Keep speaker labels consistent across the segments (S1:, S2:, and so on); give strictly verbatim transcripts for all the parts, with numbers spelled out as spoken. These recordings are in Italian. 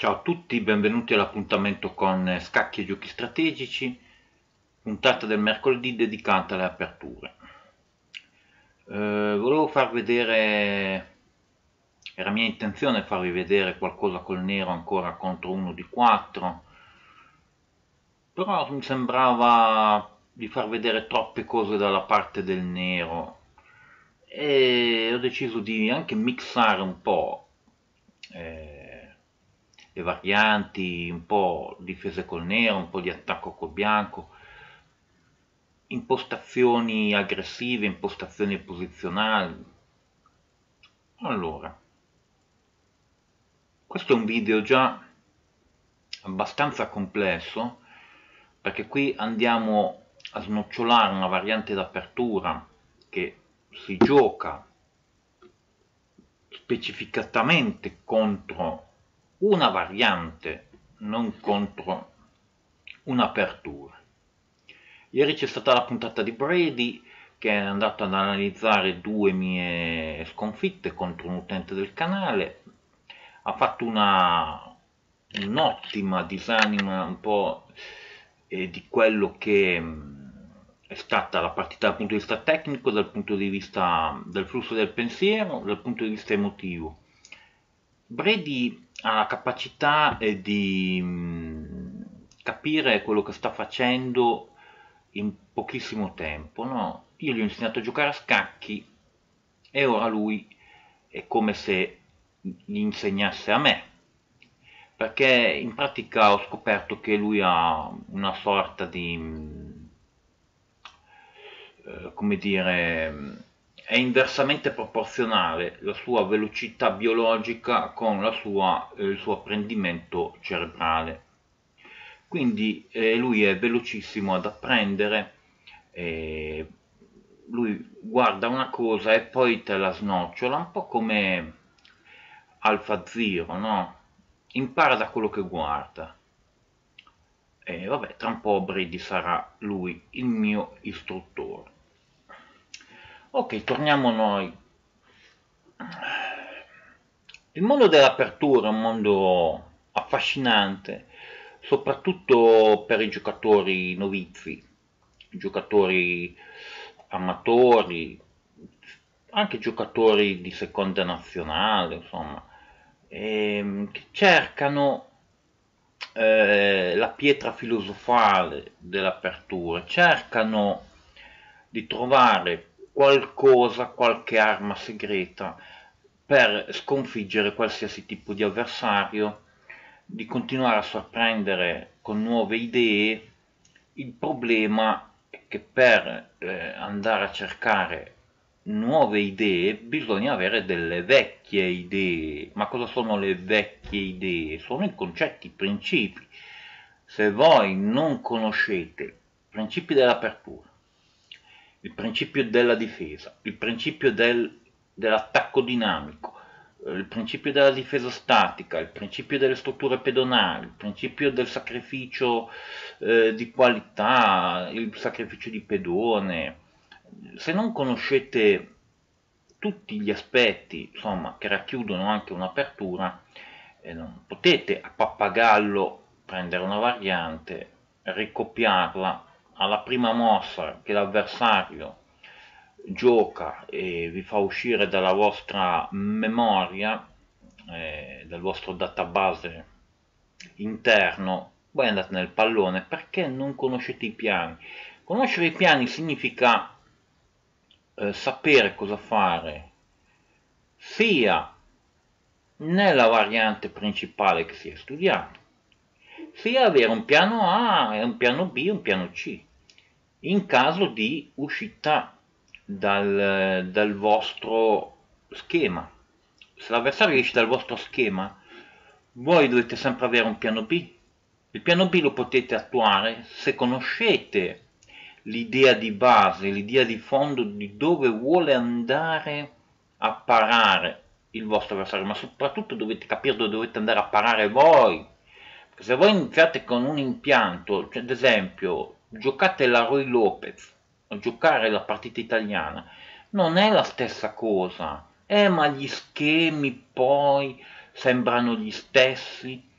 S1: Ciao a tutti, benvenuti all'appuntamento con Scacchi e Giochi Strategici, puntata del mercoledì dedicata alle aperture. Eh, volevo far vedere, era mia intenzione farvi vedere qualcosa col nero ancora contro uno di quattro, però mi sembrava di far vedere troppe cose dalla parte del nero e ho deciso di anche mixare un po'. eh, le varianti, un po' difese col nero, un po' di attacco col bianco, impostazioni aggressive, impostazioni posizionali. Allora, questo è un video già abbastanza complesso, perché qui andiamo a snocciolare una variante d'apertura che si gioca specificatamente contro una variante, non contro un'apertura. Ieri c'è stata la puntata di Brady che è andato ad analizzare due mie sconfitte contro un utente del canale, ha fatto una un'ottima disanima un po' eh, di quello che mh, è stata la partita dal punto di vista tecnico, dal punto di vista del flusso del pensiero, dal punto di vista emotivo. Brady ha la capacità eh, di mh, capire quello che sta facendo in pochissimo tempo, no? Io gli ho insegnato a giocare a scacchi e ora lui è come se gli insegnasse a me, perché in pratica ho scoperto che lui ha una sorta di, eh, come dire, è inversamente proporzionale la sua velocità biologica con la sua, eh, il suo apprendimento cerebrale. Quindi eh, lui è velocissimo ad apprendere, eh, lui guarda una cosa e poi te la snocciola, un po' come Alpha Zero, no? Impara da quello che guarda. E vabbè, tra un po' Brady sarà lui il mio istruttore. Ok, torniamo noi. Il mondo dell'apertura è un mondo affascinante, soprattutto per i giocatori novizi, i giocatori amatori, anche giocatori di seconda nazionale, insomma, ehm, che cercano eh, la pietra filosofale dell'apertura, cercano di trovare qualcosa, qualche arma segreta per sconfiggere qualsiasi tipo di avversario, di continuare a sorprendere con nuove idee. Il problema è che per eh, andare a cercare nuove idee bisogna avere delle vecchie idee. Ma cosa sono le vecchie idee? Sono i concetti, i principi. Se voi non conoscete i principi dell'apertura, il principio della difesa, il principio del, dell'attacco dinamico, eh, il principio della difesa statica, il principio delle strutture pedonali, il principio del sacrificio eh, di qualità, il sacrificio di pedone. Se non conoscete tutti gli aspetti, insomma, che racchiudono anche un'apertura, eh, non potete a pappagallo prendere una variante, ricopiarla alla prima mossa che l'avversario gioca e vi fa uscire dalla vostra memoria, eh, dal vostro database interno, voi andate nel pallone perché non conoscete i piani. Conoscere i piani significa eh, sapere cosa fare sia nella variante principale che si è studiato, sia avere un piano A, un piano B e un piano C in caso di uscita dal, dal vostro schema. Se l'avversario esce dal vostro schema, voi dovete sempre avere un piano B. Il piano B lo potete attuare se conoscete l'idea di base, l'idea di fondo di dove vuole andare a parare il vostro avversario, ma soprattutto dovete capire dove dovete andare a parare voi. Perché se voi iniziate con un impianto, cioè ad esempio, giocate la Roy Lopez, o giocare la partita italiana, non è la stessa cosa. Eh, ma gli schemi poi sembrano gli stessi.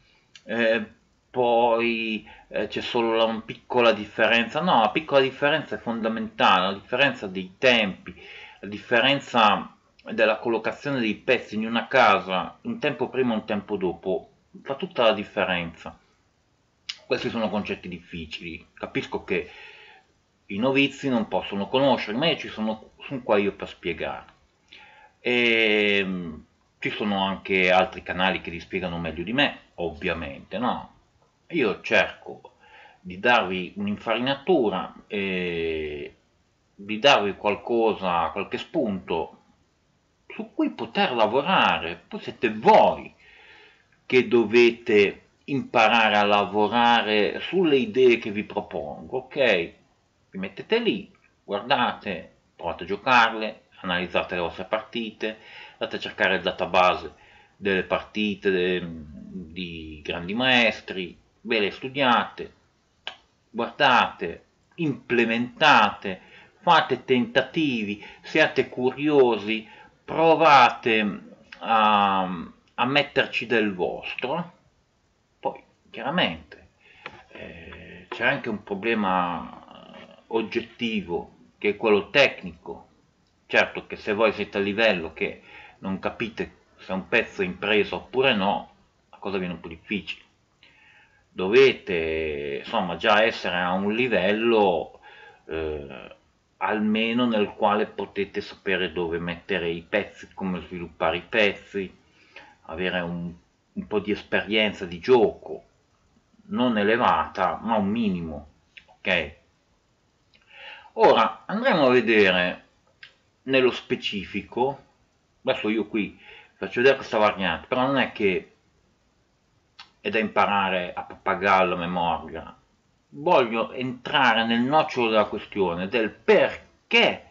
S1: eh, poi eh, c'è solo la- una piccola differenza. No, la piccola differenza è fondamentale, la differenza dei tempi, la differenza della collocazione dei pezzi in una casa, un tempo prima e un tempo dopo, fa tutta la differenza. Questi sono concetti difficili, capisco che i novizi non possono conoscerli, ma io ci sono, sono qua io per spiegare. E mh, ci sono anche altri canali che li spiegano meglio di me, ovviamente, no? Io cerco di darvi un'infarinatura e di darvi qualcosa, qualche spunto su cui poter lavorare. Poi siete voi che dovete imparare a lavorare sulle idee che vi propongo, ok? Vi mettete lì, guardate, provate a giocarle, analizzate le vostre partite, andate a cercare il database delle partite de- di grandi maestri, ve le studiate, guardate, implementate, fate tentativi, siate curiosi, provate a, a metterci del vostro. Poi chiaramente eh, c'è anche un problema eh, oggettivo che è quello tecnico. Certo che se voi siete a livello che non capite se un pezzo è in presa oppure no, la cosa viene un po' difficile. Dovete insomma già essere a un livello eh, almeno nel quale potete sapere dove mettere i pezzi, come sviluppare i pezzi, avere un, un po' di esperienza di gioco, non elevata, ma un minimo, ok? Ora andremo a vedere nello specifico, adesso io qui faccio vedere questa variante, però non è che è da imparare a pappagallo a memoria, voglio entrare nel nocciolo della questione, del perché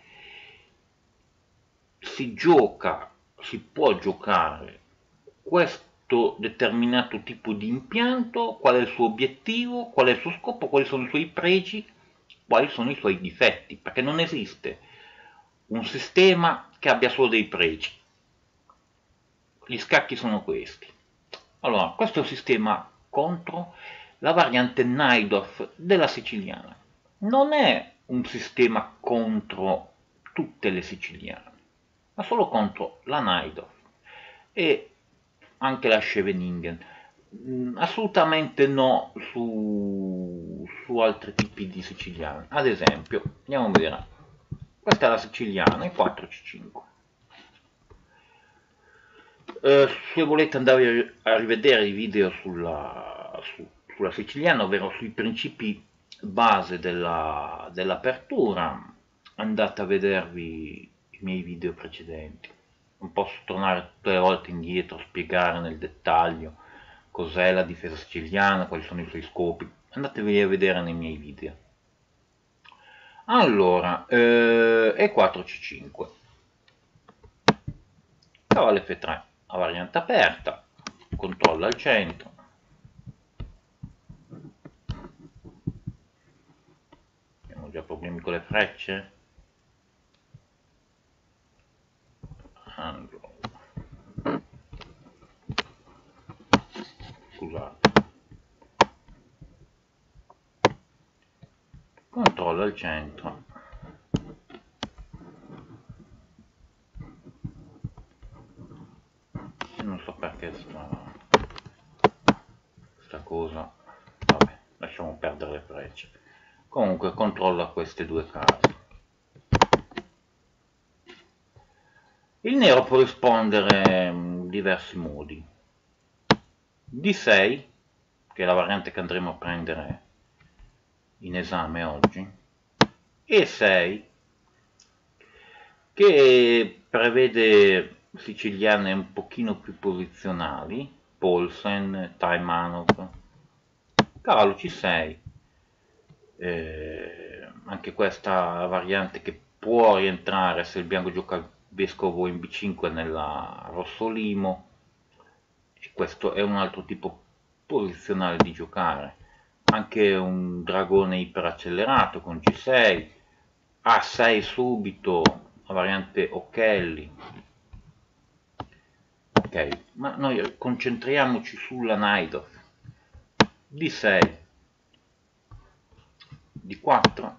S1: si gioca, si può giocare questo determinato tipo di impianto, qual è il suo obiettivo, qual è il suo scopo, quali sono i suoi pregi, quali sono i suoi difetti, perché non esiste un sistema che abbia solo dei pregi. Gli scacchi sono questi. Allora, questo è un sistema contro la variante Najdorf della siciliana. Non è un sistema contro tutte le siciliane, ma solo contro la Najdorf e anche la Scheveningen. Mm, assolutamente no su, su altri tipi di siciliane. Ad esempio, andiamo a vedere. Questa è la siciliana, il quattro C cinque. Eh, se volete andare a rivedere i video sulla, su- sulla siciliana, ovvero sui principi base della- dell'apertura, andate a vedervi i miei video precedenti. Non posso tornare tutte le volte indietro a spiegare nel dettaglio cos'è la difesa siciliana, quali sono i suoi scopi. Andatevi a vedere nei miei video. Allora, eh, E quattro C cinque. Cavallo F tre, la variante aperta, controlla al centro. Abbiamo già problemi con le frecce. Allora, scusate. Controlla al centro. Non so perché sta, sta cosa. Vabbè, lasciamo perdere le frecce. Comunque controlla queste due case. Il nero può rispondere in diversi modi. D sei, che è la variante che andremo a prendere in esame oggi, E sei, che prevede siciliane un pochino più posizionali, Paulsen, Taimanov, cavallo C sei, eh, anche questa variante che può rientrare se il bianco gioca vescovo in B cinque nella rosso limo, e questo è un altro tipo posizionale di giocare. Anche un dragone iperaccelerato con G sei, A sei subito, la variante O'Kelly. Ok, ma noi concentriamoci sulla Najdorf. D sei, D quattro,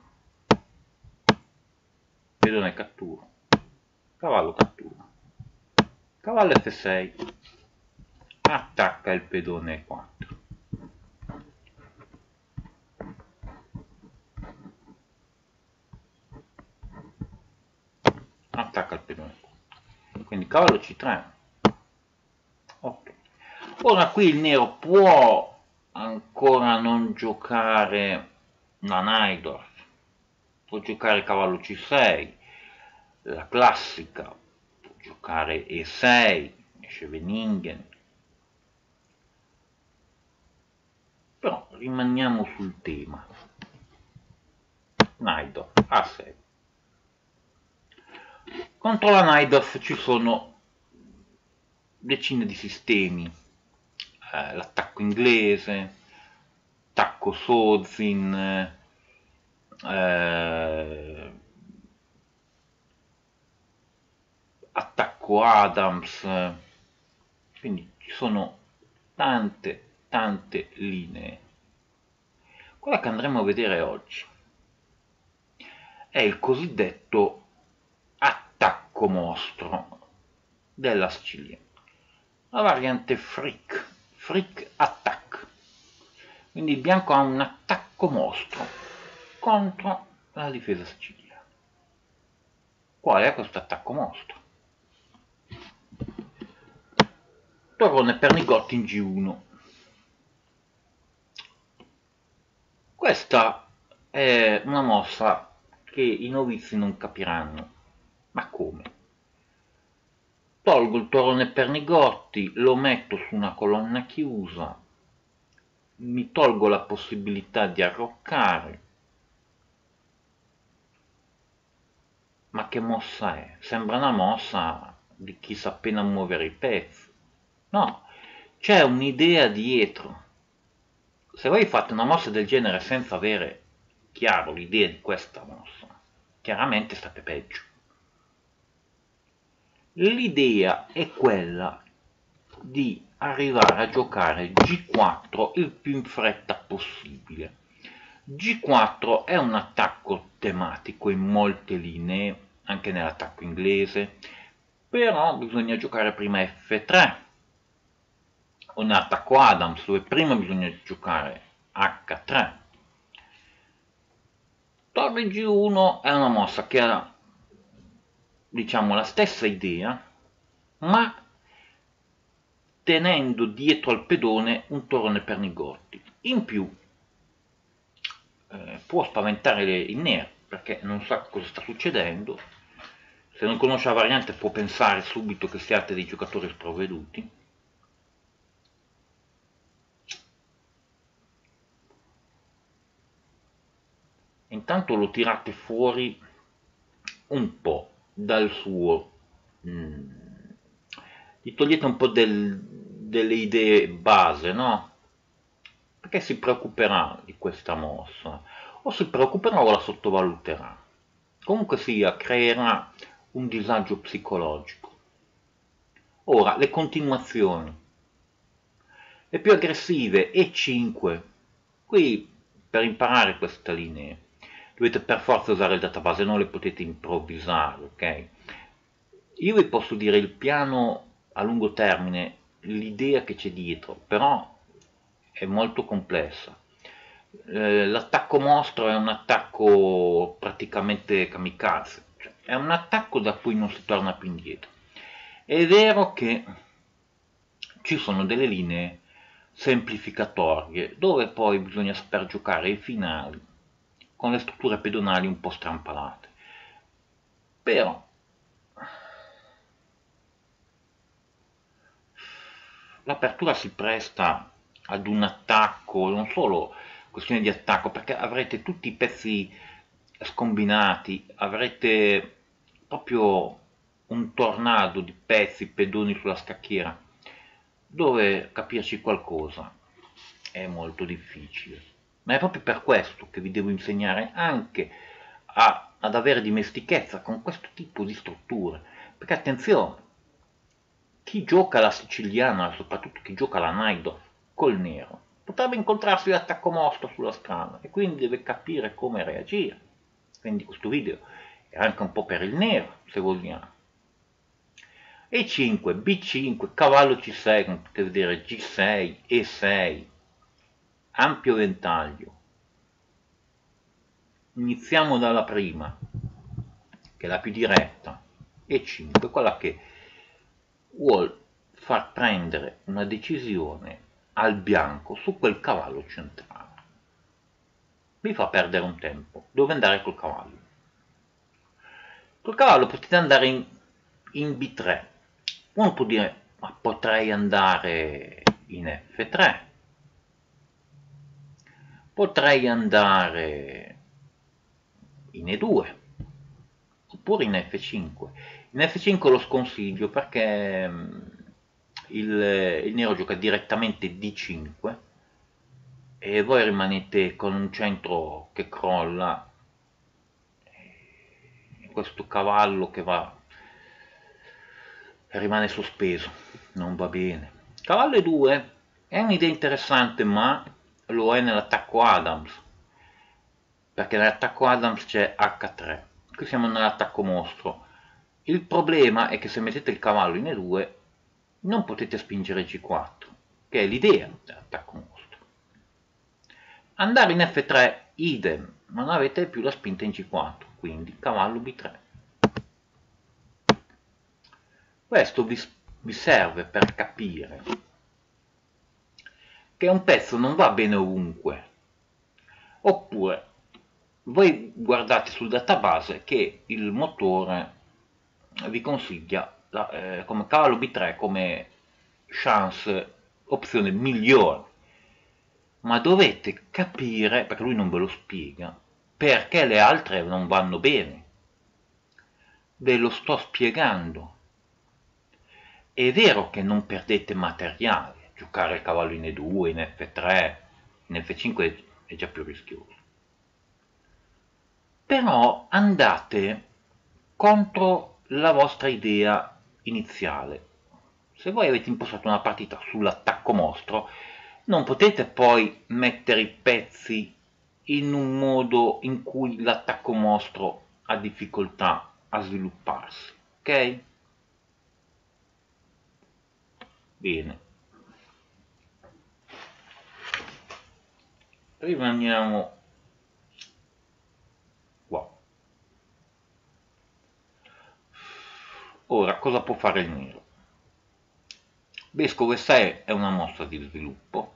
S1: pedone cattura, cavallo cattura, cavallo F sei, attacca il pedone E quattro. Attacca il pedone, quindi cavallo C tre. Ok, ora qui il nero può ancora non giocare la Najdorf, può giocare cavallo C sei, la classica, può giocare E sei, Scheveningen, però rimaniamo sul tema. Najdorf A sei. Contro la Najdorf ci sono decine di sistemi, eh, l'attacco inglese, attacco Sozin, eh, attacco Adams, quindi ci sono tante tante linee. Quella che andremo a vedere oggi è il cosiddetto attacco mostro della Sicilia, la variante Frick, Frick Attack. Quindi il bianco ha un attacco mostro contro la difesa siciliana. Qual è questo attacco mostro? Torrone Pernigotti in G uno. Questa è una mossa che i novizi non capiranno. Ma come? Tolgo il torrone Pernigotti, lo metto su una colonna chiusa, mi tolgo la possibilità di arroccare. Ma che mossa è? Sembra una mossa di chi sa appena muovere i pezzi. No, c'è un'idea dietro. Se voi fate una mossa del genere senza avere chiaro l'idea di questa mossa, chiaramente state peggio. L'idea è quella di arrivare a giocare G quattro il più in fretta possibile. G quattro è un attacco tematico in molte linee, anche nell'attacco inglese, però bisogna giocare prima F tre, o nell'attacco Adams, dove prima bisogna giocare H tre. Torre G uno è una mossa che ha, diciamo, la stessa idea, ma tenendo dietro al pedone un torrone Pernigotti. In più eh, può spaventare il nero, perché non sa cosa sta succedendo. Se non conosce la variante può pensare subito che siate dei giocatori sprovveduti. Intanto lo tirate fuori un po' dal suo, mm, gli togliete un po' del, delle idee base, no? Perché si preoccuperà di questa mossa, o si preoccuperà o la sottovaluterà. Comunque sia, creerà un disagio psicologico. Ora, le continuazioni. Le più aggressive, E cinque. Qui, per imparare queste linee, dovete per forza usare il database, non le potete improvvisare, ok? Io vi posso dire il piano a lungo termine, l'idea che c'è dietro, però è molto complessa. Eh, l'attacco mostro è un attacco praticamente kamikaze, cioè è un attacco da cui non si torna più indietro. È vero che ci sono delle linee semplificatorie dove poi bisogna saper giocare i finali con le strutture pedonali un po' strampalate, però l'apertura si presta ad un attacco, non solo questione di attacco, perché avrete tutti i pezzi scombinati, avrete proprio un tornado di pezzi, pedoni sulla scacchiera, dove capirci qualcosa è molto difficile. Ma è proprio per questo che vi devo insegnare anche a, ad avere dimestichezza con questo tipo di strutture, perché attenzione, chi gioca la siciliana, soprattutto chi gioca la Najdorf col nero, potrebbe incontrarsi l'attacco mostro sulla strada e quindi deve capire come reagire. Quindi questo video è anche un po' per il nero, se vogliamo. E cinque, B cinque, cavallo C sei, come potete vedere, G sei, E sei, ampio ventaglio. Iniziamo dalla prima, che è la più diretta, E cinque, quella che vuol far prendere una decisione al bianco su quel cavallo centrale. Vi fa perdere un tempo. Dove andare col cavallo? Col cavallo potete andare in, in B tre. Uno può dire, ma potrei andare in F tre. Potrei andare in E due. Oppure in F cinque. In F cinque lo sconsiglio perché il, il nero gioca direttamente D cinque e voi rimanete con un centro che crolla, e questo cavallo che va rimane sospeso, non va bene. Cavallo E due è un'idea interessante, ma lo è nell'attacco Adams, perché nell'attacco Adams c'è H tre. Qui siamo nell'attacco mostro. Il problema è che se mettete il cavallo in E due non potete spingere G quattro, che è l'idea dell'attacco mostro. Andare in F tre, idem, non avete più la spinta in G quattro, quindi cavallo B tre. Questo vi, vi serve per capire che un pezzo non va bene ovunque, oppure voi guardate sul database che il motore vi consiglia la, eh, come cavallo B tre come chance, opzione migliore, ma dovete capire, perché lui non ve lo spiega, perché le altre non vanno bene. Ve lo sto spiegando. È vero che non perdete materiale, giocare il cavallo in E due, in F tre, in F cinque è già più rischioso, però andate contro la vostra idea iniziale. Se voi avete impostato una partita sull'attacco mostro, non potete poi mettere i pezzi in un modo in cui l'attacco mostro ha difficoltà a svilupparsi, ok? Bene, rimaniamo qua. Ora, cosa può fare il nero? Vescovo E sei è una mossa di sviluppo,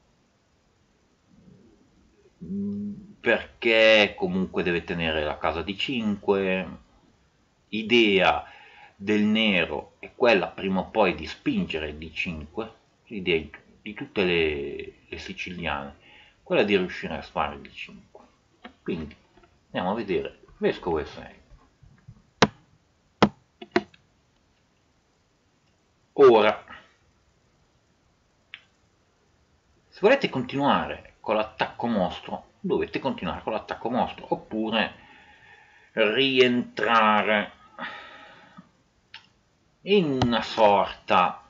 S1: perché comunque deve tenere la casa di cinque. Idea del nero è quella prima o poi di spingere D cinque, l'idea di tutte le, le siciliane, quella di riuscire a fare D cinque. Quindi andiamo a vedere vescovo E sei. Ora, se volete continuare con l'attacco mostro, dovete continuare con l'attacco mostro, oppure rientrare in una sorta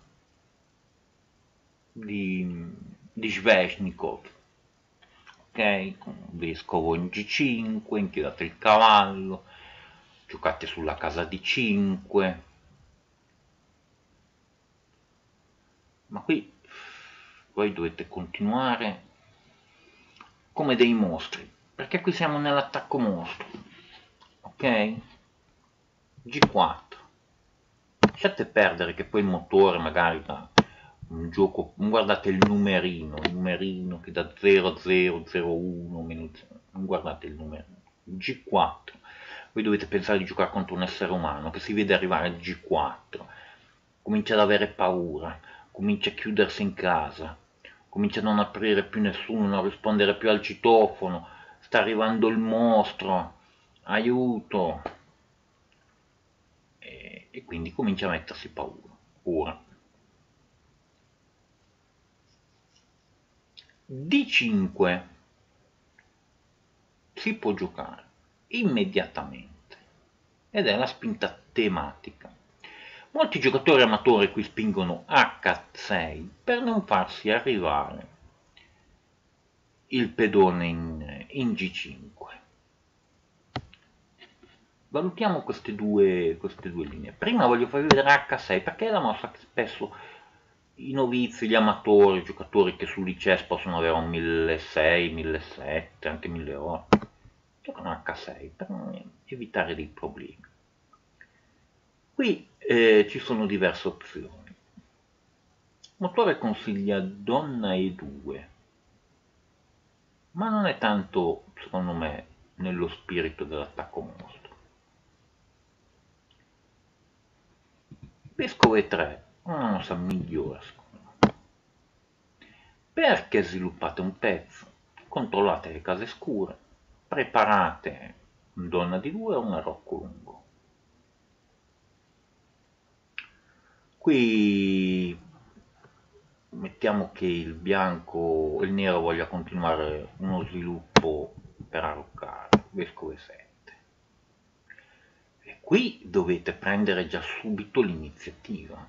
S1: di, di Sveshnikov, ok? Con vescovo in G cinque, inchiodate il cavallo, giocate sulla casa D cinque, ma qui voi dovete continuare come dei mostri, perché qui siamo nell'attacco mostro, ok? G quattro, lasciate perdere che poi il motore magari da un gioco, guardate il numerino, il numerino che da zero zero zero uno, non guardate il numerino, G quattro, voi dovete pensare di giocare contro un essere umano che si vede arrivare al G quattro, comincia ad avere paura, comincia a chiudersi in casa, comincia a non aprire più nessuno, non rispondere più al citofono, sta arrivando il mostro, aiuto, e, e quindi comincia a mettersi paura. Ora, D cinque si può giocare immediatamente ed è la spinta tematica. Molti giocatori amatori qui spingono H sei per non farsi arrivare il pedone in, in G cinque. Valutiamo queste due, queste due linee. Prima voglio farvi vedere H sei, perché è la mossa che spesso i novizi, gli amatori, i giocatori che sul licenza possono avere un milleseicento, millesettecento, anche milleottocento, giocano H sei per evitare dei problemi. Qui eh, ci sono diverse opzioni. Il motore consiglia donna e due, ma non è tanto, secondo me, nello spirito dell'attacco mostro. Vescovo e tre, una mossa migliore secondo me. Perché sviluppate un pezzo, controllate le case scure, preparate un donna di due o un arrocco lungo. Qui mettiamo che il bianco, il nero voglia continuare uno sviluppo per arroccare, vescovo e sette. E qui dovete prendere già subito l'iniziativa.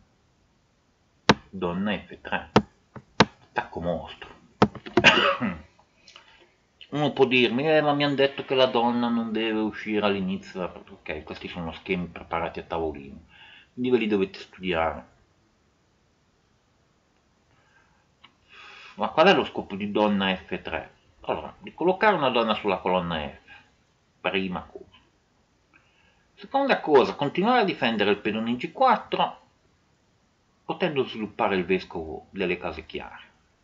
S1: Donna F tre, attacco mostro. Uno può dirmi, eh, ma mi hanno detto che la donna non deve uscire all'inizio. Ok, questi sono schemi preparati a tavolino, quindi ve li dovete studiare. Ma qual è lo scopo di donna F tre? Allora, di collocare una donna sulla colonna F, prima cosa. Seconda cosa, continuare a difendere il pedone in G quattro, potendo sviluppare il vescovo delle case chiare.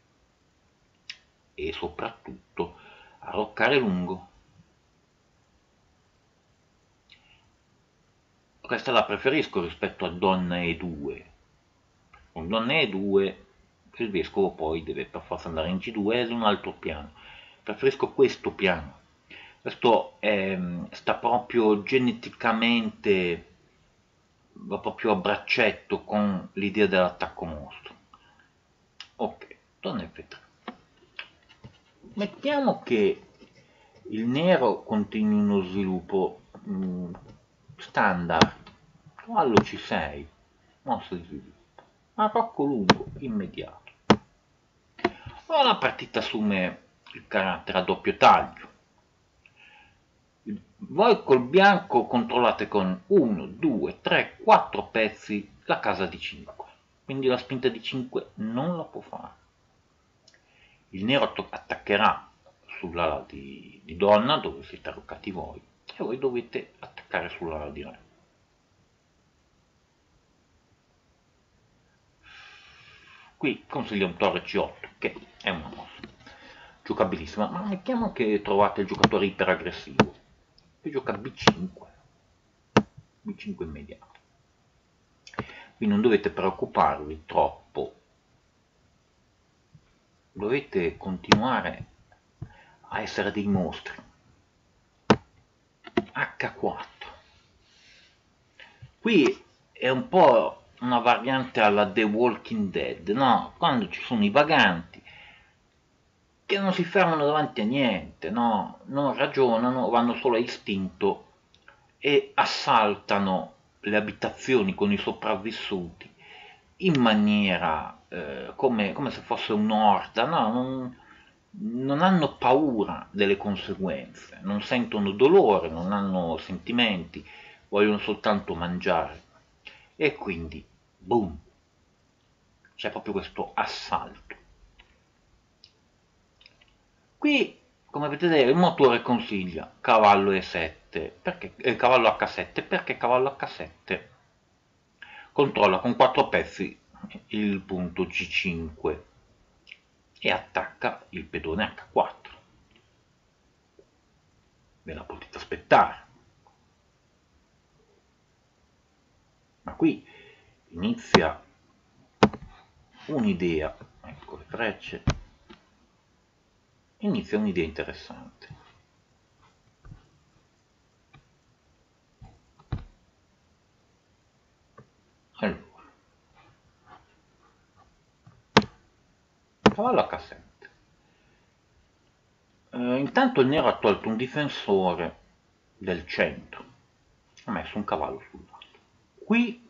S1: E soprattutto arroccare lungo. Questa la preferisco rispetto a donna E due. Con donna E due il vescovo poi deve per forza andare in G due ed è un altro piano. Preferisco questo piano. Questo è, sta proprio geneticamente, va proprio a braccetto con l'idea dell'attacco mostro. Ok, donna F tre. Mettiamo che il nero continui uno sviluppo mh, standard, cavallo C sei, mossa di sviluppo, arrocco lungo immediato. Ora la partita assume il carattere a doppio taglio. Voi col bianco controllate con uno, due, tre, quattro pezzi la casa di cinque, quindi la spinta di cinque non la può fare. Il nero attaccherà sull'ala di, di donna, dove siete arroccati voi, e voi dovete attaccare sull'ala di re. Qui consiglio un torre C otto, che è una mossa giocabilissima, ma mettiamo che trovate il giocatore iperaggressivo, che gioca B cinque, B cinque immediato. Qui non dovete preoccuparvi troppo, dovete continuare a essere dei mostri. H quattro. Qui è un po' una variante alla The Walking Dead, no? Quando ci sono i vaganti che non si fermano davanti a niente, no? Non ragionano, vanno solo a istinto e assaltano le abitazioni con i sopravvissuti in maniera eh, come, come se fosse un'orda, no? Non, non hanno paura delle conseguenze, non sentono dolore, non hanno sentimenti, vogliono soltanto mangiare. E quindi, boom, c'è proprio questo assalto. Qui, come vedete, il motore consiglia cavallo E sette, perché, eh, cavallo H sette, perché cavallo H sette controlla con quattro pezzi il punto G cinque e attacca il pedone H quattro. Ve la potete aspettare. Ma qui inizia un'idea, ecco le frecce, inizia un'idea interessante. Allora, cavallo H sette. Eh, intanto il nero ha tolto un difensore del centro, ha messo un cavallo sul lato. Qui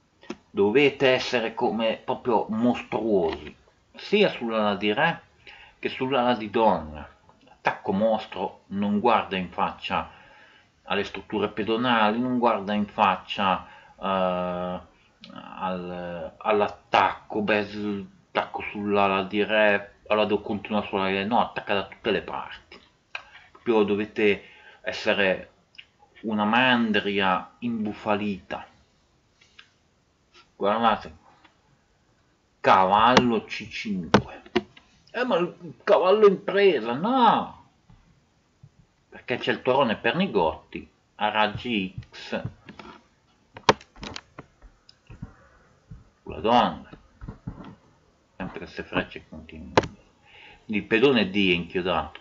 S1: dovete essere come proprio mostruosi, sia sull'ala di re che sull'ala di donna. Attacco mostro, non guarda in faccia alle strutture pedonali, non guarda in faccia eh, al- all'attacco, beh, attacco sull'ala di re, allora devo continuare sulla re, no, attacca da tutte le parti. Proprio dovete essere una mandria imbufalita. Guardate, cavallo C cinque. Eh, ma il cavallo in presa, no! Perché c'è il torone Pernigotti a raggi X sulla donna. Sempre queste frecce continuano. Il pedone D è inchiodato.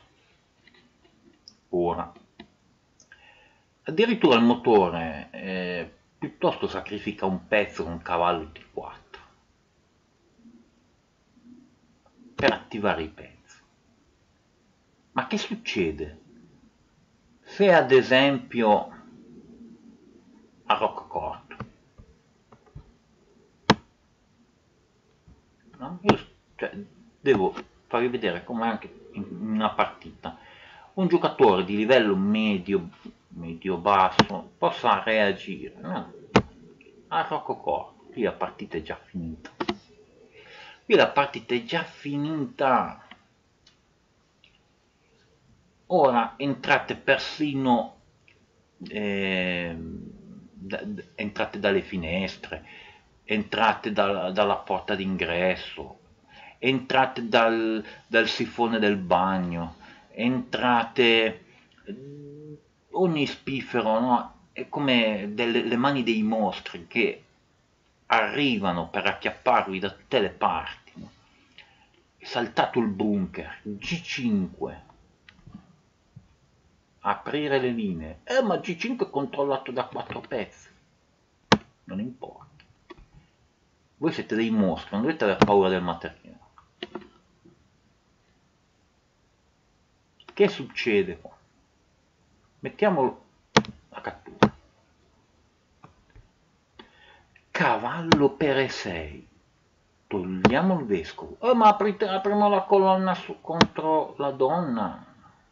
S1: Ora. Addirittura il motore eh, piuttosto sacrifica un pezzo con un cavallo T quattro per attivare i pezzi. Ma che succede se ad esempio a roccocorto, no? Io cioè, devo farvi vedere come anche in una partita un giocatore di livello medio medio basso possa reagire, no? A roccocorto, qui la partita è già finita, qui la partita è già finita. Ora entrate persino eh, da, entrate dalle finestre, entrate dal, dalla porta d'ingresso, entrate dal, dal sifone del bagno, entrate ogni spiffero, no? È come delle, le mani dei mostri che arrivano per acchiapparvi da tutte le parti, no? È saltato il bunker, G cinque. Aprire le linee. Eh, ma G cinque è controllato da quattro pezzi. Non importa. Voi siete dei mostri, non dovete aver paura del materiale. Che succede qua? Mettiamolo a cattura. Cavallo per E sei. Togliamo il vescovo. Eh, ma aprite, apriamo la colonna su, contro la donna.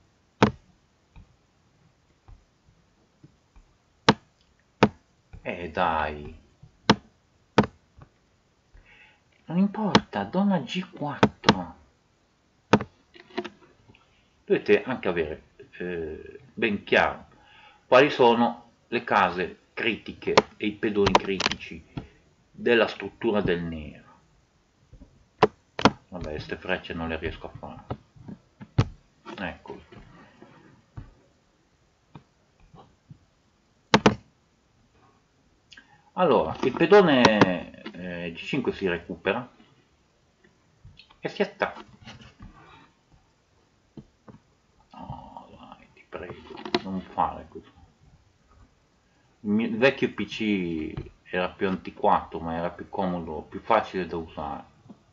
S1: Eh dai, non importa, donna G quattro. Dovete anche avere eh, ben chiaro quali sono le case critiche e i pedoni critici della struttura del nero. Vabbè, queste frecce non le riesco a fare. Eccolo. Allora, il pedone eh, G cinque si recupera e si attacca. No, dai, ti prego, non fare così. Il mio il vecchio P C era più antiquato, ma era più comodo, più facile da usare.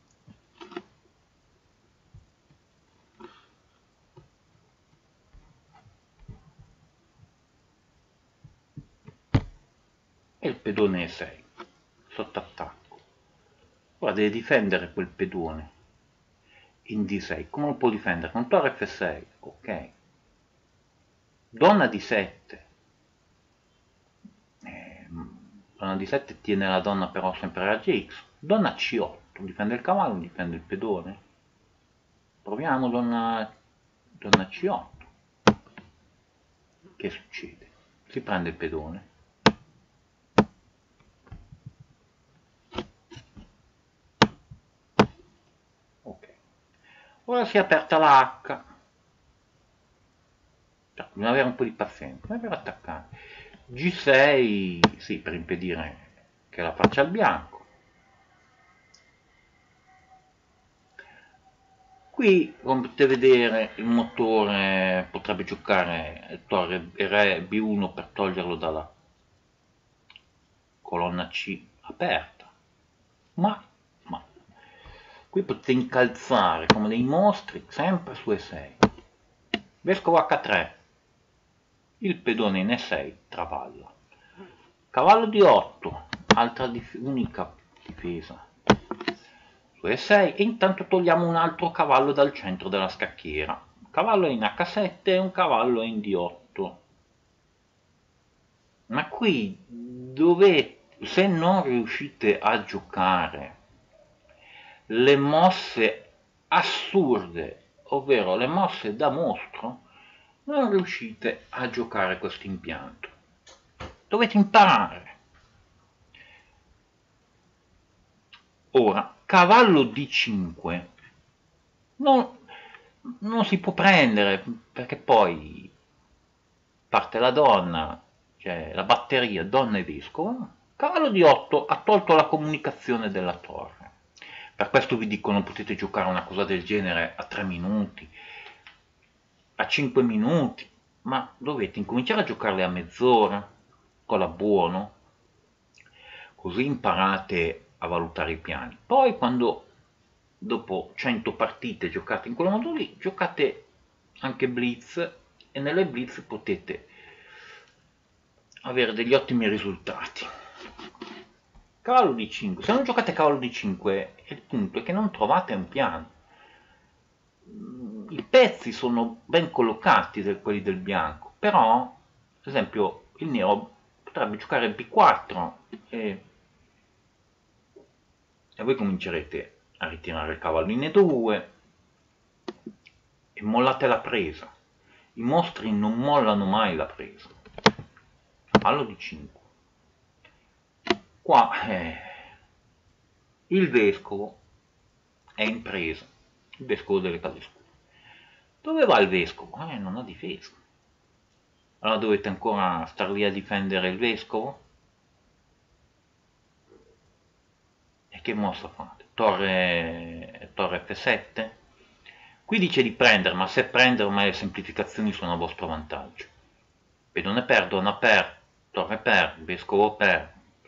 S1: E il pedone E sei, sotto attacco. Ora deve difendere quel pedone in D sei. Come lo può difendere? Con torre F sei, ok. Donna D sette. Eh, donna D sette tiene la donna però sempre a G X. Donna C otto, difende il cavallo, difende il pedone. Proviamo donna, donna C otto. Che succede? Si prende il pedone. Ok. Ora si è aperta la H. Bisogna avere un po' di pazienza, bisogna avere attaccare. G sei, sì, per impedire che la faccia al bianco. Qui, come potete vedere, il motore potrebbe giocare torre re B uno per toglierlo dalla colonna C aperta, ma, ma qui potete incalzare come dei mostri sempre su E sei. Vescovo H tre, il pedone in E sei travalla. Cavallo D otto, altra dif- unica difesa. su E sei, e intanto togliamo un altro cavallo dal centro della scacchiera. Un cavallo in acca sette e un cavallo in D otto. Ma qui dovete, se non riuscite a giocare le mosse assurde, ovvero le mosse da mostro, non riuscite a giocare questo impianto. Dovete imparare. Ora, cavallo D cinque non, non si può prendere, perché poi parte la donna, cioè la batteria donna e vescovo. Cavallo D otto ha tolto la comunicazione della torre. Per questo vi dico, non potete giocare una cosa del genere a tre minuti, a cinque minuti, ma dovete incominciare a giocarle a mezz'ora, con la buono, così imparate a valutare i piani. Poi quando dopo cento partite giocate in quel modo lì, giocate anche blitz, e nelle blitz potete avere degli ottimi risultati. Cavallo D cinque, se non giocate cavallo D cinque, il punto è che non trovate un piano. I pezzi sono ben collocati da quelli del bianco, però, ad esempio, il nero potrebbe giocare B quattro e, e voi comincerete a ritirare il cavallo in E due e mollate la presa. I mostri non mollano mai la presa. Cavallo D cinque. Qua eh, il vescovo è in presa, il vescovo delle case scure. Dove va il vescovo? Eh, non ha difesa. Allora dovete ancora star lì a difendere il vescovo? E che mossa fate? Torre, torre F sette? Qui dice di prendere, ma se prendere ormai le semplificazioni sono a vostro vantaggio. Pedone per, donna per, torre per, vescovo per, ok.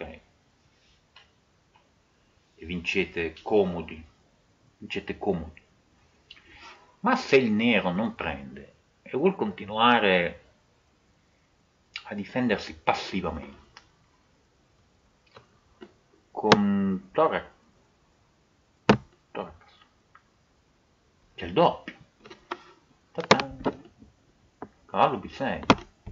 S1: E vincete comodi, vincete comodi. Ma se il nero non prende e vuol continuare a difendersi passivamente con torre, torre c'è il doppio, ta-ta. Cavallo B sei,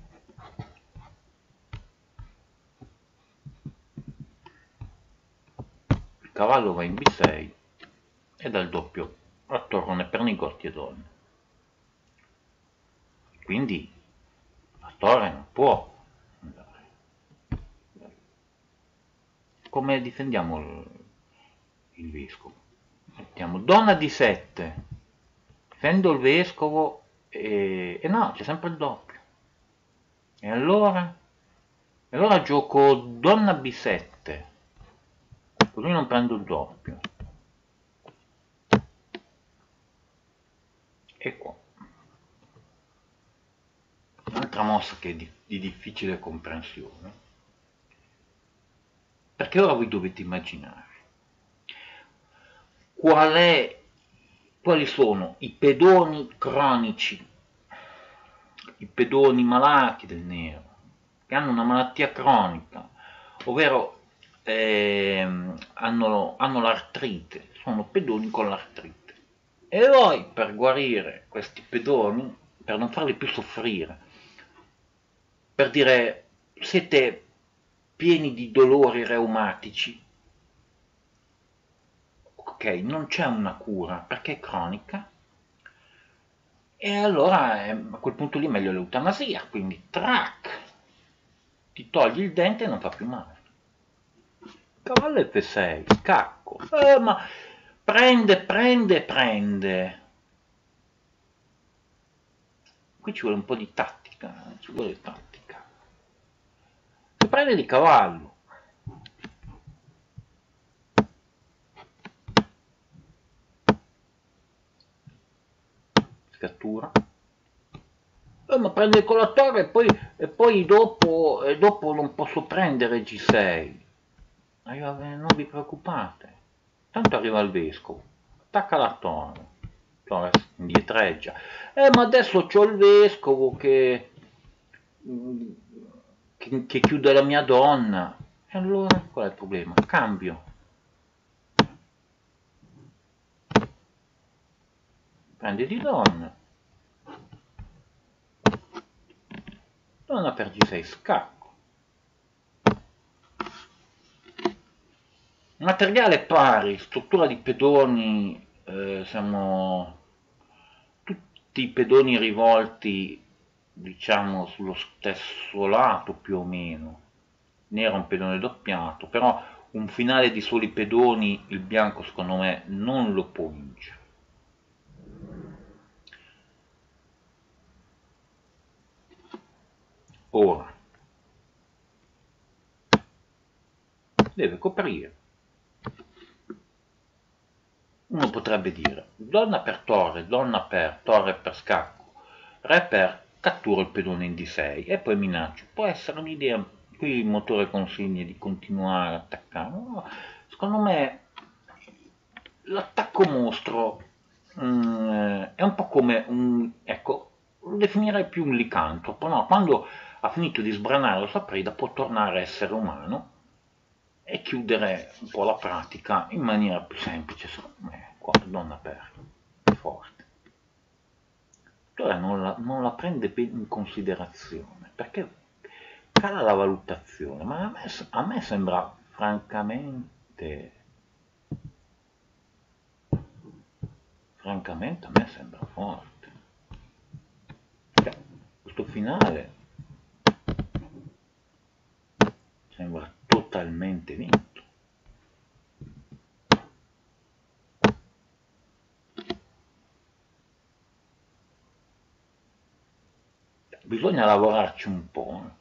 S1: il cavallo va in B sei e dà il doppio a torrone per negozi e donne, quindi la torre non può andare. Come difendiamo il, il vescovo? Mettiamo donna D sette, difendo il vescovo e, e no, c'è sempre il doppio. E allora? E allora gioco donna B sette, così non prendo il doppio. E qua. Un'altra mossa che è di, di difficile comprensione, perché ora voi dovete immaginare qual è, quali sono i pedoni cronici, i pedoni malati del nero, che hanno una malattia cronica, ovvero ehm, hanno, hanno l'artrite, sono pedoni con l'artrite. E voi, per guarire questi pedoni, per non farli più soffrire, per dire siete pieni di dolori reumatici, ok, non c'è una cura perché è cronica, e allora eh, a quel punto lì è meglio l'eutanasia, quindi trac, ti togli il dente e non fa più male. Cavallo F sei, scacco, eh, ma prende, prende, prende. Qui ci vuole un po' di tattica, eh? Ci vuole tattica. Se prende di cavallo, scattura, eh, ma prende con la torre e poi, e poi dopo, e dopo non posso prendere G sei. Non vi preoccupate, tanto arriva il vescovo, attacca la torre, torre indietreggia. Eh, ma adesso c'ho il vescovo che, che, che chiude la mia donna. E allora qual è il problema? Cambio. prende di donna, donna per G sei, scacco, materiale pari, struttura di pedoni, eh, siamo tutti i pedoni rivolti diciamo sullo stesso lato più o meno, nero un pedone doppiato, però un finale di soli pedoni il bianco secondo me non lo può vincere. Ora deve coprire. Uno potrebbe dire donna per torre, donna per torre per scacco, re per catturo il pedone in D sei e poi minaccio. Può essere un'idea, qui il motore consiglia di continuare a attaccare. No, secondo me l'attacco mostro mm, è un po' come un, ecco, lo definirei più un licantropo, no? Quando ha finito di sbranare la sua preda può tornare a essere umano e chiudere un po' la pratica in maniera più semplice, secondo me, qua donna per forte. Allora non la, non la prende ben in considerazione, perché cala la valutazione, ma a me, a me sembra francamente, francamente a me sembra forte. Cioè, questo finale sembra totalmente vinto. Bisogna lavorarci un po',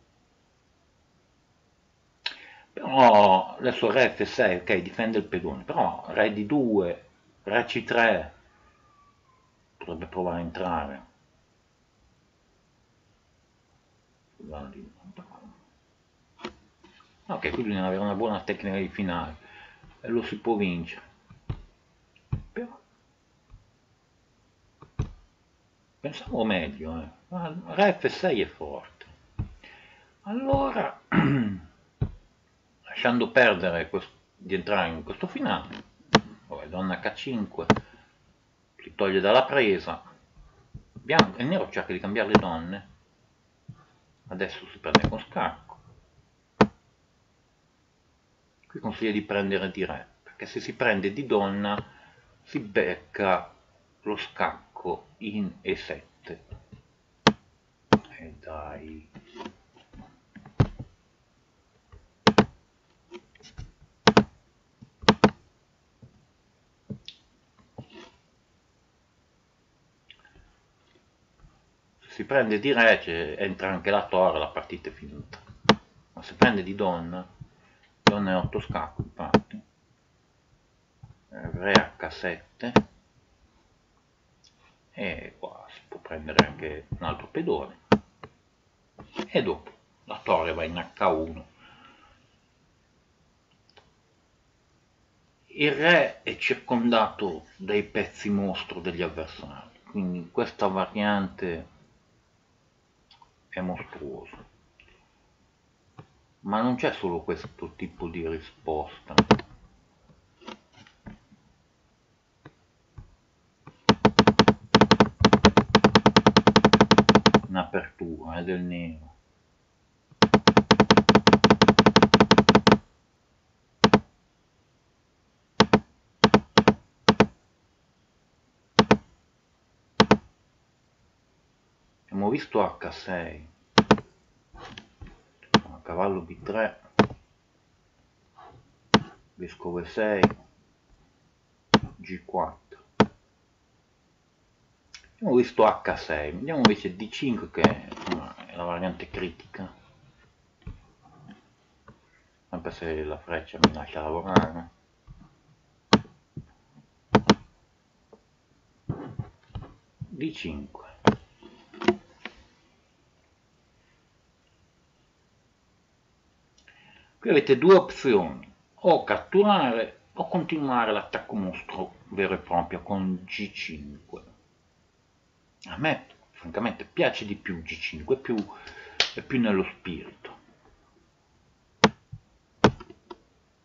S1: però adesso re F sei, ok, difende il pedone, però re D due, re C tre, potrebbe provare a entrare. Ok, qui bisogna avere una buona tecnica di finale e lo si può vincere, però pensavo meglio, eh. Re F sei è forte, allora lasciando perdere di entrare in questo finale, vabbè, donna H cinque, si toglie dalla presa, bianco, il nero cerca di cambiare le donne, adesso si prende con scacco, qui consiglia di prendere di re, perché se si prende di donna si becca lo scacco in E sette, e dai, si prende di re, entra anche la torre, la partita è finita. Ma se prende di donna, donna è otto scacco infatti, re H sette, e qua si può prendere anche un altro pedone, e dopo la torre va in H uno. Il re è circondato dai pezzi mostro degli avversari, quindi questa variante è mostruosa, ma non c'è solo questo tipo di risposta. Un'apertura, è del nero. Abbiamo visto H sei, cavallo B tre, vescovo E sei, G quattro. Abbiamo visto H sei, vediamo invece D cinque che insomma, è la variante critica, sempre se la freccia mi lascia lavorare. D cinque. Qui avete due opzioni, o catturare o continuare l'attacco mostro vero e proprio con G cinque. A me francamente piace di più G cinque, è più, è più nello spirito.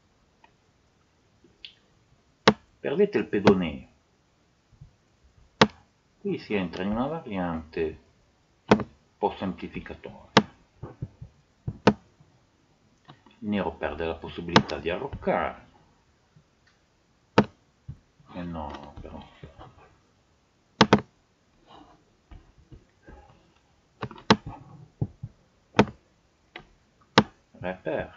S1: Perdete il pedone, Qui si entra in una variante un po' semplificatoria. Il nero perde la possibilità di arroccare. E no, però. Re per.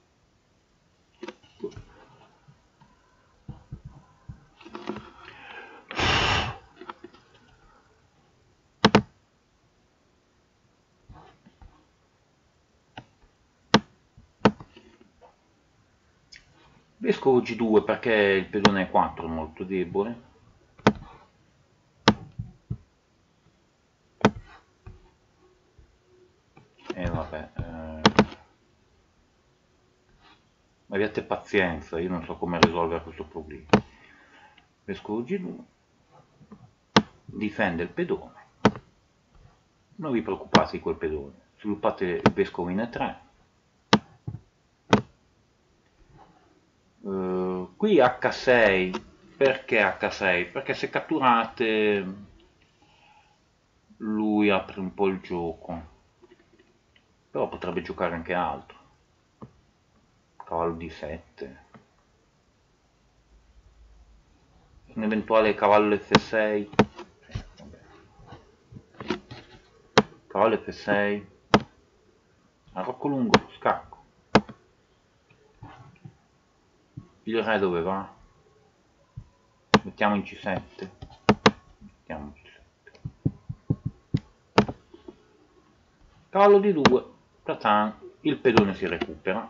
S1: Vescovo G due perché il pedone E quattro è molto debole. E vabbè, eh... abbiate pazienza, io non so come risolvere questo problema. Vescovo G due difende il pedone. Non vi preoccupate di quel pedone, sviluppate il vescovo in E tre. Uh, qui H sei, perché H sei? Perché se catturate lui apre un po' il gioco, però potrebbe giocare anche altro. Cavallo D sette, un eventuale cavallo F sei, cavallo F sei, arrocco lungo, scacco. Il re dove va? Mettiamo in C sette. Mettiamo in C sette. Cavallo D due. Tatan. Il pedone si recupera.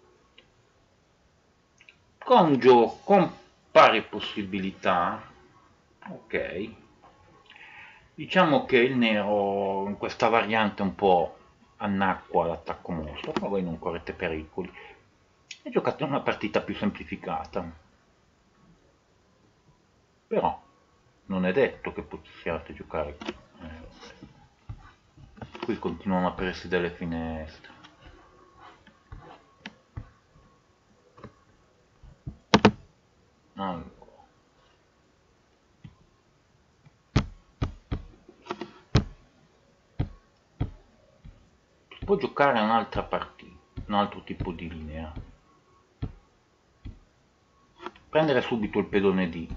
S1: Con gioco, con pari possibilità. Ok. Diciamo che il nero in questa variante un po' annacqua l'attacco mostro, ma voi non correte pericoli. E giocate una partita più semplificata. Però non è detto che possiate giocare qui. Eh, qui continuano a aprirsi delle finestre. Allora. Si può giocare un'altra partita, un altro tipo di linea. Prendere subito il pedone D.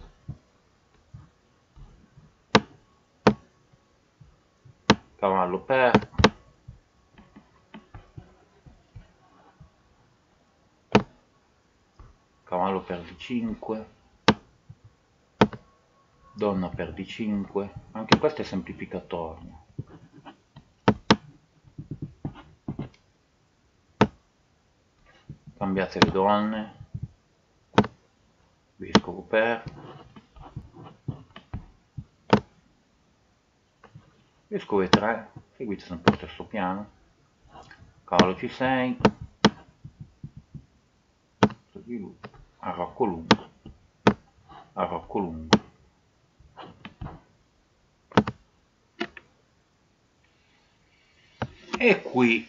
S1: Cavallo per. Cavallo per D cinque. Donna per D cinque. Anche questo è semplificatorio. Cambiate le donne. Vescovo per. Vescovo E tre. Seguite sempre lo stesso piano. Cavallo C sei. Arrocco lungo. Arrocco lungo. E qui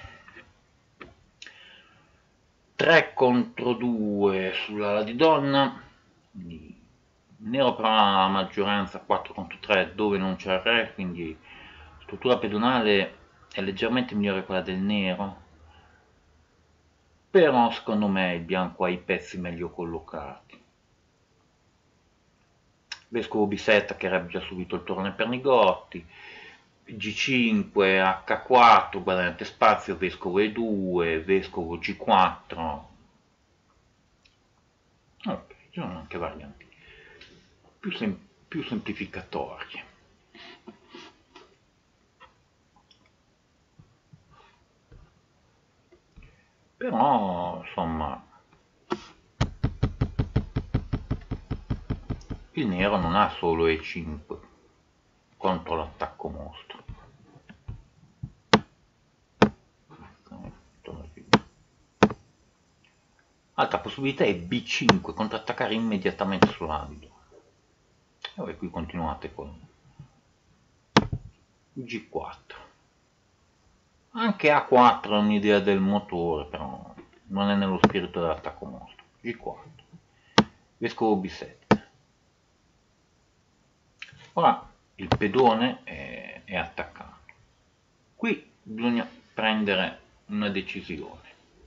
S1: tre contro due sull'ala di donna, quindi nero però ha la maggioranza quattro contro tre dove non c'è il re, quindi struttura pedonale è leggermente migliore quella del nero, però secondo me il bianco ha i pezzi meglio collocati. Vescovo B sette che avrebbe già subito il torneo per Nigotti, G cinque, H quattro, guadagnate spazio, vescovo E due, vescovo G quattro. Ok, ci sono anche varianti più, sem più semplificatorie. Però, insomma, il nero non ha solo E cinque contro l'attacco mostro. Altra possibilità è B cinque, contrattaccare immediatamente sull'aldo. E voi qui continuate con G quattro. Anche A quattro è un'idea del motore, però non è nello spirito dell'attacco mostro. G quattro. Vescovo B sette. Ora, il pedone è, è attaccato. Qui bisogna prendere una decisione.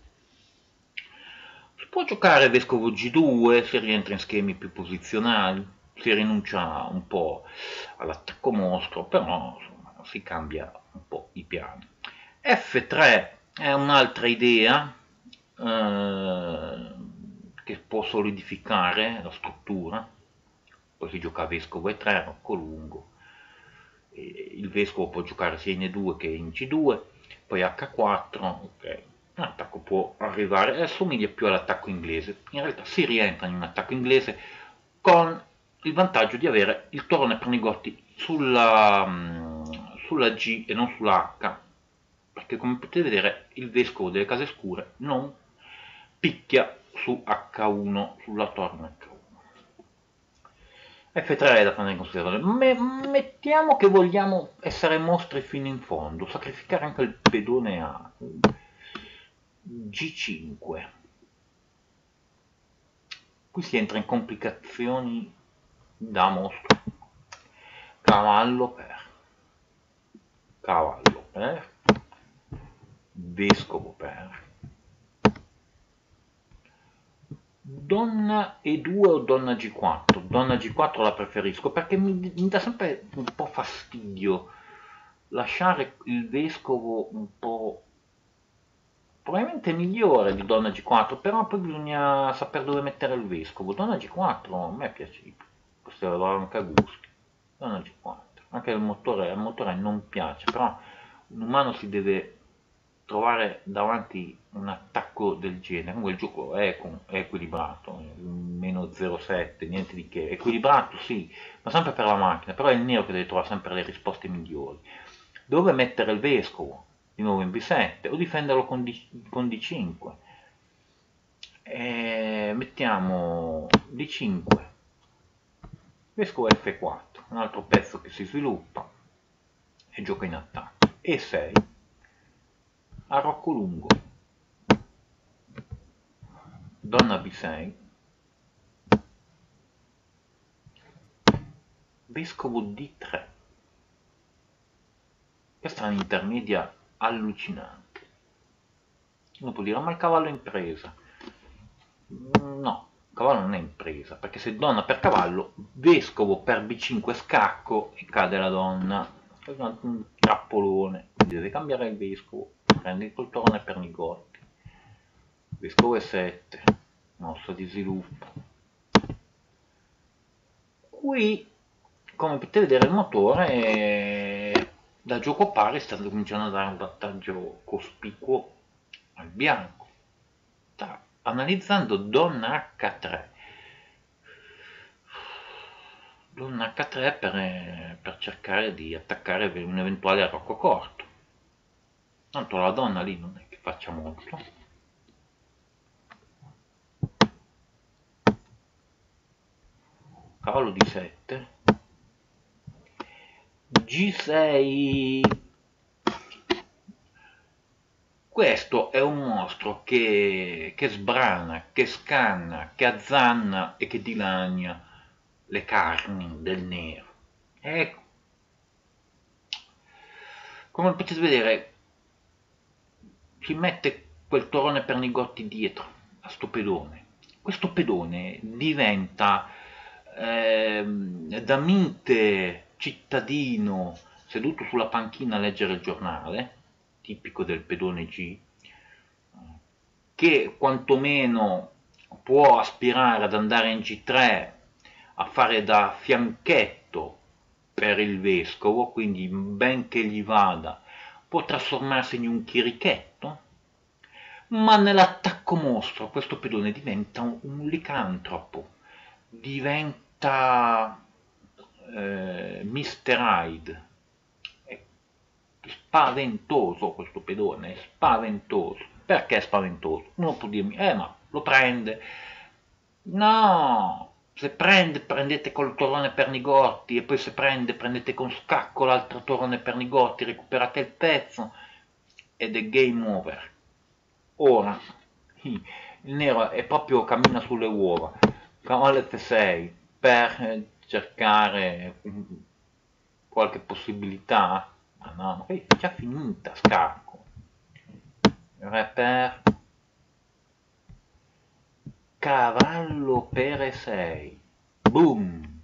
S1: Si può giocare vescovo G due, si rientra in schemi più posizionali, si rinuncia un po' all'attacco mostro, però insomma, si cambia un po' i piani. F tre è un'altra idea eh, che può solidificare la struttura, poi si gioca vescovo E tre, rocco lungo, e il vescovo può giocare sia in E due che in C due, poi H quattro, ok. L'attacco può arrivare, e assomiglia più all'attacco inglese, in realtà si rientra in un attacco inglese con il vantaggio di avere il torone Pernigotti sulla, sulla G e non sulla H, perché come potete vedere il vescovo delle case scure non picchia su H uno, sulla torre H uno. F tre è da prendere in considerazione. Me, mettiamo che vogliamo essere mostri fino in fondo, sacrificare anche il pedone A. G cinque. Qui si entra in complicazioni da mostro. Cavallo per, cavallo per, vescovo per, donna E due o donna G quattro. Donna G quattro la preferisco perché mi, mi dà sempre un po' fastidio lasciare il vescovo un po' probabilmente migliore di donna G quattro, però poi bisogna sapere dove mettere il vescovo. Donna G quattro a me piace, questo lo anche a gusti. Donna G quattro, anche il motore, il motore non piace, però un umano si deve trovare davanti un attacco del genere. Comunque il gioco è, è equilibrato, meno zero virgola sette, niente di che, equilibrato sì, ma sempre per la macchina, però è il nero che deve trovare sempre le risposte migliori. Dove mettere il vescovo? Di nuovo in B sette o difenderlo con, D, con D cinque. E mettiamo D cinque, vescovo F quattro, un altro pezzo che si sviluppa e gioca in attacco. E sei, a rocco lungo, donna B sei, vescovo D tre. Questa è un'intermedia allucinante. Uno può dire, ma il cavallo è in presa. No, il cavallo non è in presa, perché se donna per cavallo, vescovo per B cinque scacco e cade la donna. È un trappolone, quindi deve cambiare il vescovo, prende il torone Pernigotti. Vescovo E sette, mossa di sviluppo. Qui, come potete vedere, il motore è... da gioco pari sta cominciando a dare un vantaggio cospicuo al bianco. Sta analizzando donna H tre. Donna H tre per, per cercare di attaccare un eventuale rocco corto. Tanto la donna lì non è che faccia molto. Cavallo D sette. G sei. Questo è un mostro che, che sbrana, che scanna, che azzanna e che dilania le carni del nero. Ecco, come potete vedere, si mette quel torone Pernigotti dietro a sto pedone. Questo pedone diventa eh, da mite cittadino seduto sulla panchina a leggere il giornale, tipico del pedone G, che quantomeno può aspirare ad andare in G tre a fare da fianchetto per il vescovo, quindi ben che gli vada può trasformarsi in un chirichetto, ma nell'attacco mostro questo pedone diventa un, un licantropo, diventa eh, mister Hyde. È spaventoso questo pedone, è spaventoso. Perché è spaventoso? Uno può dirmi, eh ma lo prende. No, se prende, prendete col torone Pernigotti, e poi se prende, prendete con scacco l'altro torone Pernigotti, recuperate il pezzo, ed è game over. Ora, il nero è proprio cammina sulle uova. Cavallo F sei, per cercare qualche possibilità? Ma no, ma è già finita, scacco. Re per cavallo per e sei. Boom!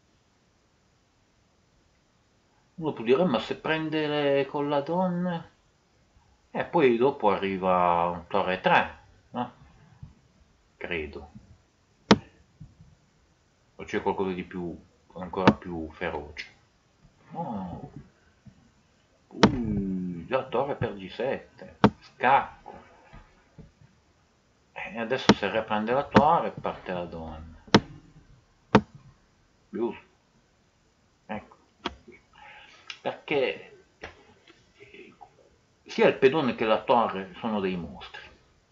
S1: Uno può dire, ma se prende con la donna... E poi dopo arriva un torre tre, no? Credo. O c'è qualcosa di più, ancora più feroce. Oh. Uh, già torre per G sette. Scacco. E adesso se riprende la torre parte la donna. Giusto. Ecco. Perché sia il pedone che la torre sono dei mostri.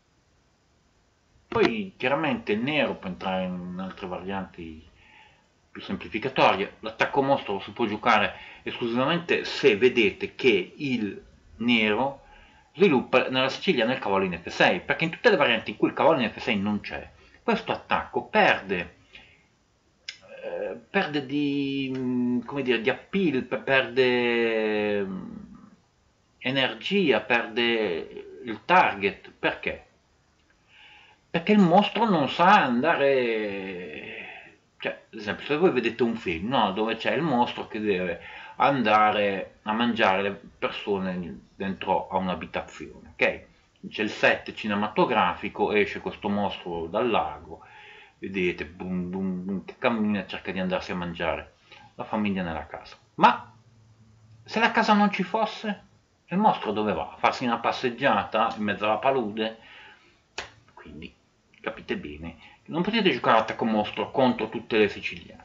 S1: Poi chiaramente il nero può entrare in altre varianti più semplificatorie. L'attacco mostro lo si può giocare esclusivamente se vedete che il nero sviluppa nella siciliana il cavallo in effe sei, perché in tutte le varianti in cui il cavallo in effe sei non c'è, questo attacco perde, eh, perde di, come dire, di appeal, perde energia, perde il target. Perché? Perché il mostro non sa andare, cioè, ad esempio, se voi vedete un film, no, dove c'è il mostro che deve andare a mangiare le persone dentro a un'abitazione, ok? C'è il set cinematografico, esce questo mostro dal lago, vedete, boom, boom, boom, che cammina e cerca di andarsi a mangiare la famiglia nella casa. Ma se la casa non ci fosse, il mostro dove va? A farsi una passeggiata in mezzo alla palude? Quindi capite bene che non potete giocare a attacco mostro contro tutte le siciliane.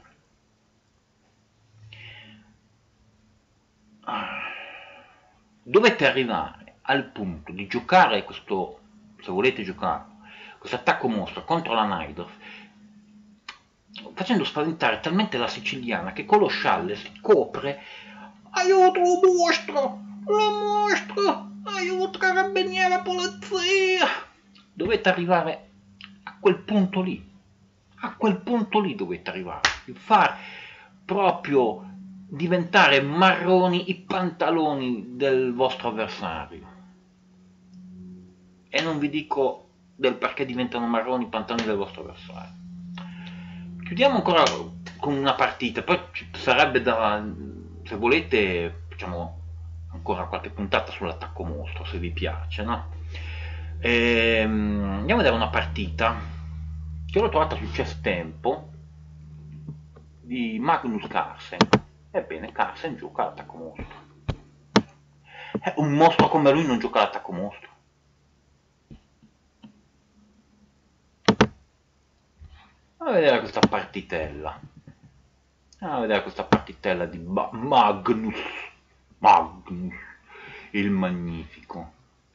S1: Dovete arrivare al punto di giocare questo, se volete giocare, questo attacco mostro contro la Najdorf, facendo spaventare talmente la siciliana che con lo scialle si copre. Aiuto, lo mostro! Lo mostro! Aiuto, carabinieri, polizia! Dovete arrivare a quel punto lì. A quel punto lì dovete arrivare. Far proprio diventare marroni i pantaloni del vostro avversario. E non vi dico del perché diventano marroni i pantaloni del vostro avversario. Chiudiamo ancora con una partita, poi ci sarebbe da, se volete, facciamo ancora qualche puntata sull'attacco mostro, se vi piace, no? Ehm, andiamo a vedere una partita che l'ho trovata su Chess Tempo di Magnus Carlsen. Ebbene, Carlsen gioca all'attacco mostro. Eh, un mostro come lui non gioca all'attacco mostro. Andiamo a vedere questa partitella. Andiamo a vedere questa partitella di ba Magnus. Magnus, il magnifico.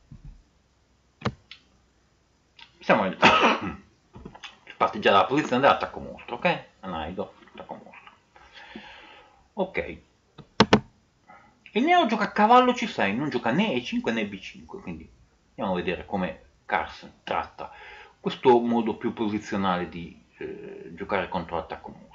S1: Siamo in... parte già dalla posizione dell'attacco mostro, ok? Anaido, attacco mostro. Ok. Il nero gioca a cavallo C sei, non gioca né E cinque né B cinque, quindi andiamo a vedere come Carlsen tratta questo modo più posizionale di eh, giocare contro l'attacco mostro.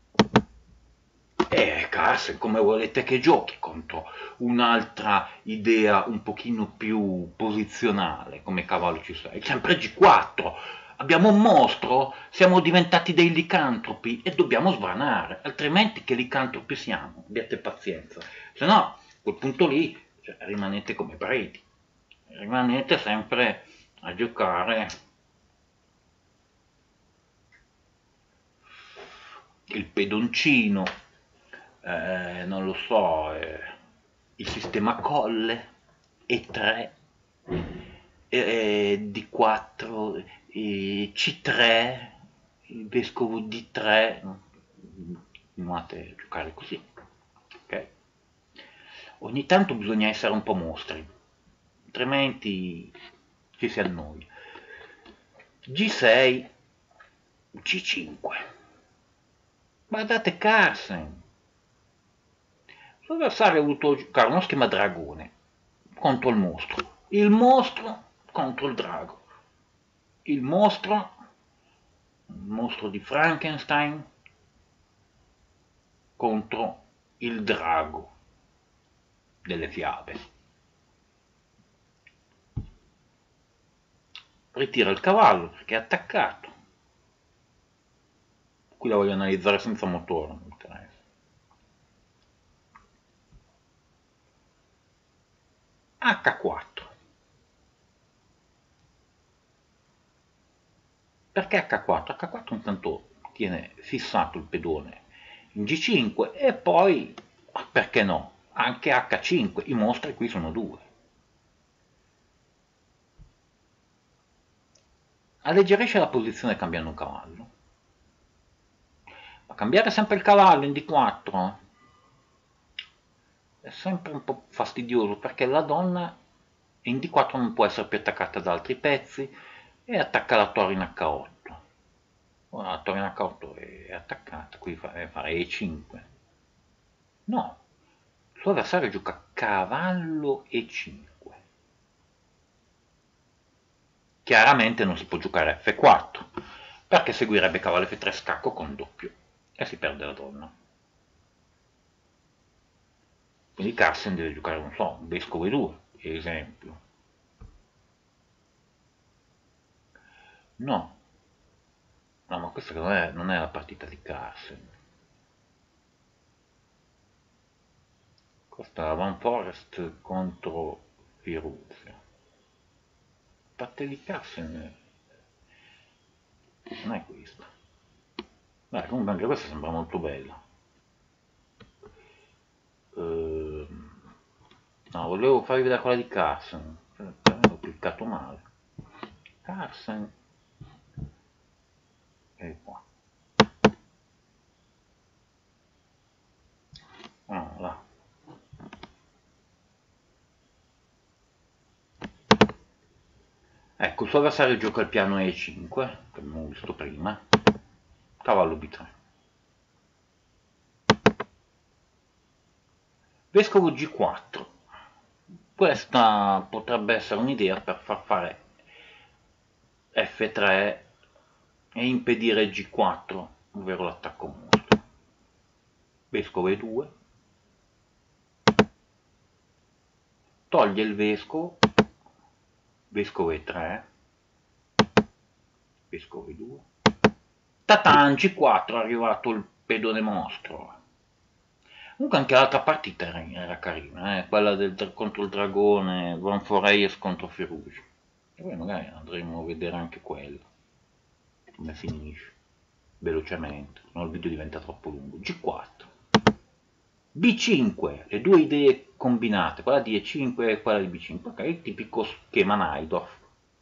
S1: E Carlsen, come volete che giochi contro un'altra idea un pochino più posizionale come cavallo C sei? Sempre G quattro. Abbiamo un mostro, siamo diventati dei licantropi e dobbiamo sbranare, altrimenti che licantropi siamo? Abbiate pazienza, se no a quel punto lì, cioè, rimanete come preti, rimanete sempre a giocare il pedoncino, eh, non lo so, eh, il sistema colle, E tre, eh, D quattro, eh, C tre, il vescovo D tre, continuate a giocare così, ok? Ogni tanto bisogna essere un po' mostri, altrimenti ci si annoia. G sei, C cinque. Guardate Carlsen. L'avversario ha voluto giocare uno schema dragone contro il mostro. Il mostro contro il drago. Il mostro, il mostro di Frankenstein contro il drago. delle fiabe. Ritira il cavallo perché è attaccato. Qui la voglio analizzare senza motore, non mi interessa. acca quattro. Perché acca quattro? acca quattro intanto tiene fissato il pedone in gi cinque e poi, perché no, anche acca cinque, i mostri qui sono due. Alleggerisce la posizione cambiando un cavallo. Ma cambiare sempre il cavallo in di quattro è sempre un po' fastidioso perché la donna in di quattro non può essere più attaccata da altri pezzi e attacca la torre in acca otto. Ora la torre in acca otto è attaccata, qui fare e cinque. No, il suo avversario gioca cavallo e cinque. Chiaramente non si può giocare effe quattro, perché seguirebbe cavallo effe tre scacco con doppio e si perde la donna. Quindi Carlsen deve giocare, non so, vescovo e due, per esempio. No, no, ma questa non è, non è la partita di Carlsen. Questa è la Van Forest contro Firuzia. La partita di Carlsen non è questa. Beh, comunque anche questa sembra molto bella. Ehm, no, volevo farvi vedere quella di Carlsen. Ho cliccato male. Carlsen. E qua. No, là. Ecco, il suo avversario gioca il piano e cinque, che abbiamo visto prima. Cavallo bi tre. Vescovo gi quattro. Questa potrebbe essere un'idea per far fare effe tre e impedire gi quattro, ovvero l'attacco mostro. Vescovo e due. Toglie il vescovo. Vescovo e tre. Vescovo e due. Tatan, gi quattro, è arrivato il pedone mostro. Comunque anche l'altra partita era, era carina, eh? Quella del, contro il dragone, Van Foreyes contro Firuge. E poi magari andremo a vedere anche quella, come finisce, velocemente, se no il video diventa troppo lungo. gi quattro. bi cinque, le due idee combinate, quella di e cinque e quella di bi cinque, ok, il tipico schema Najdorf.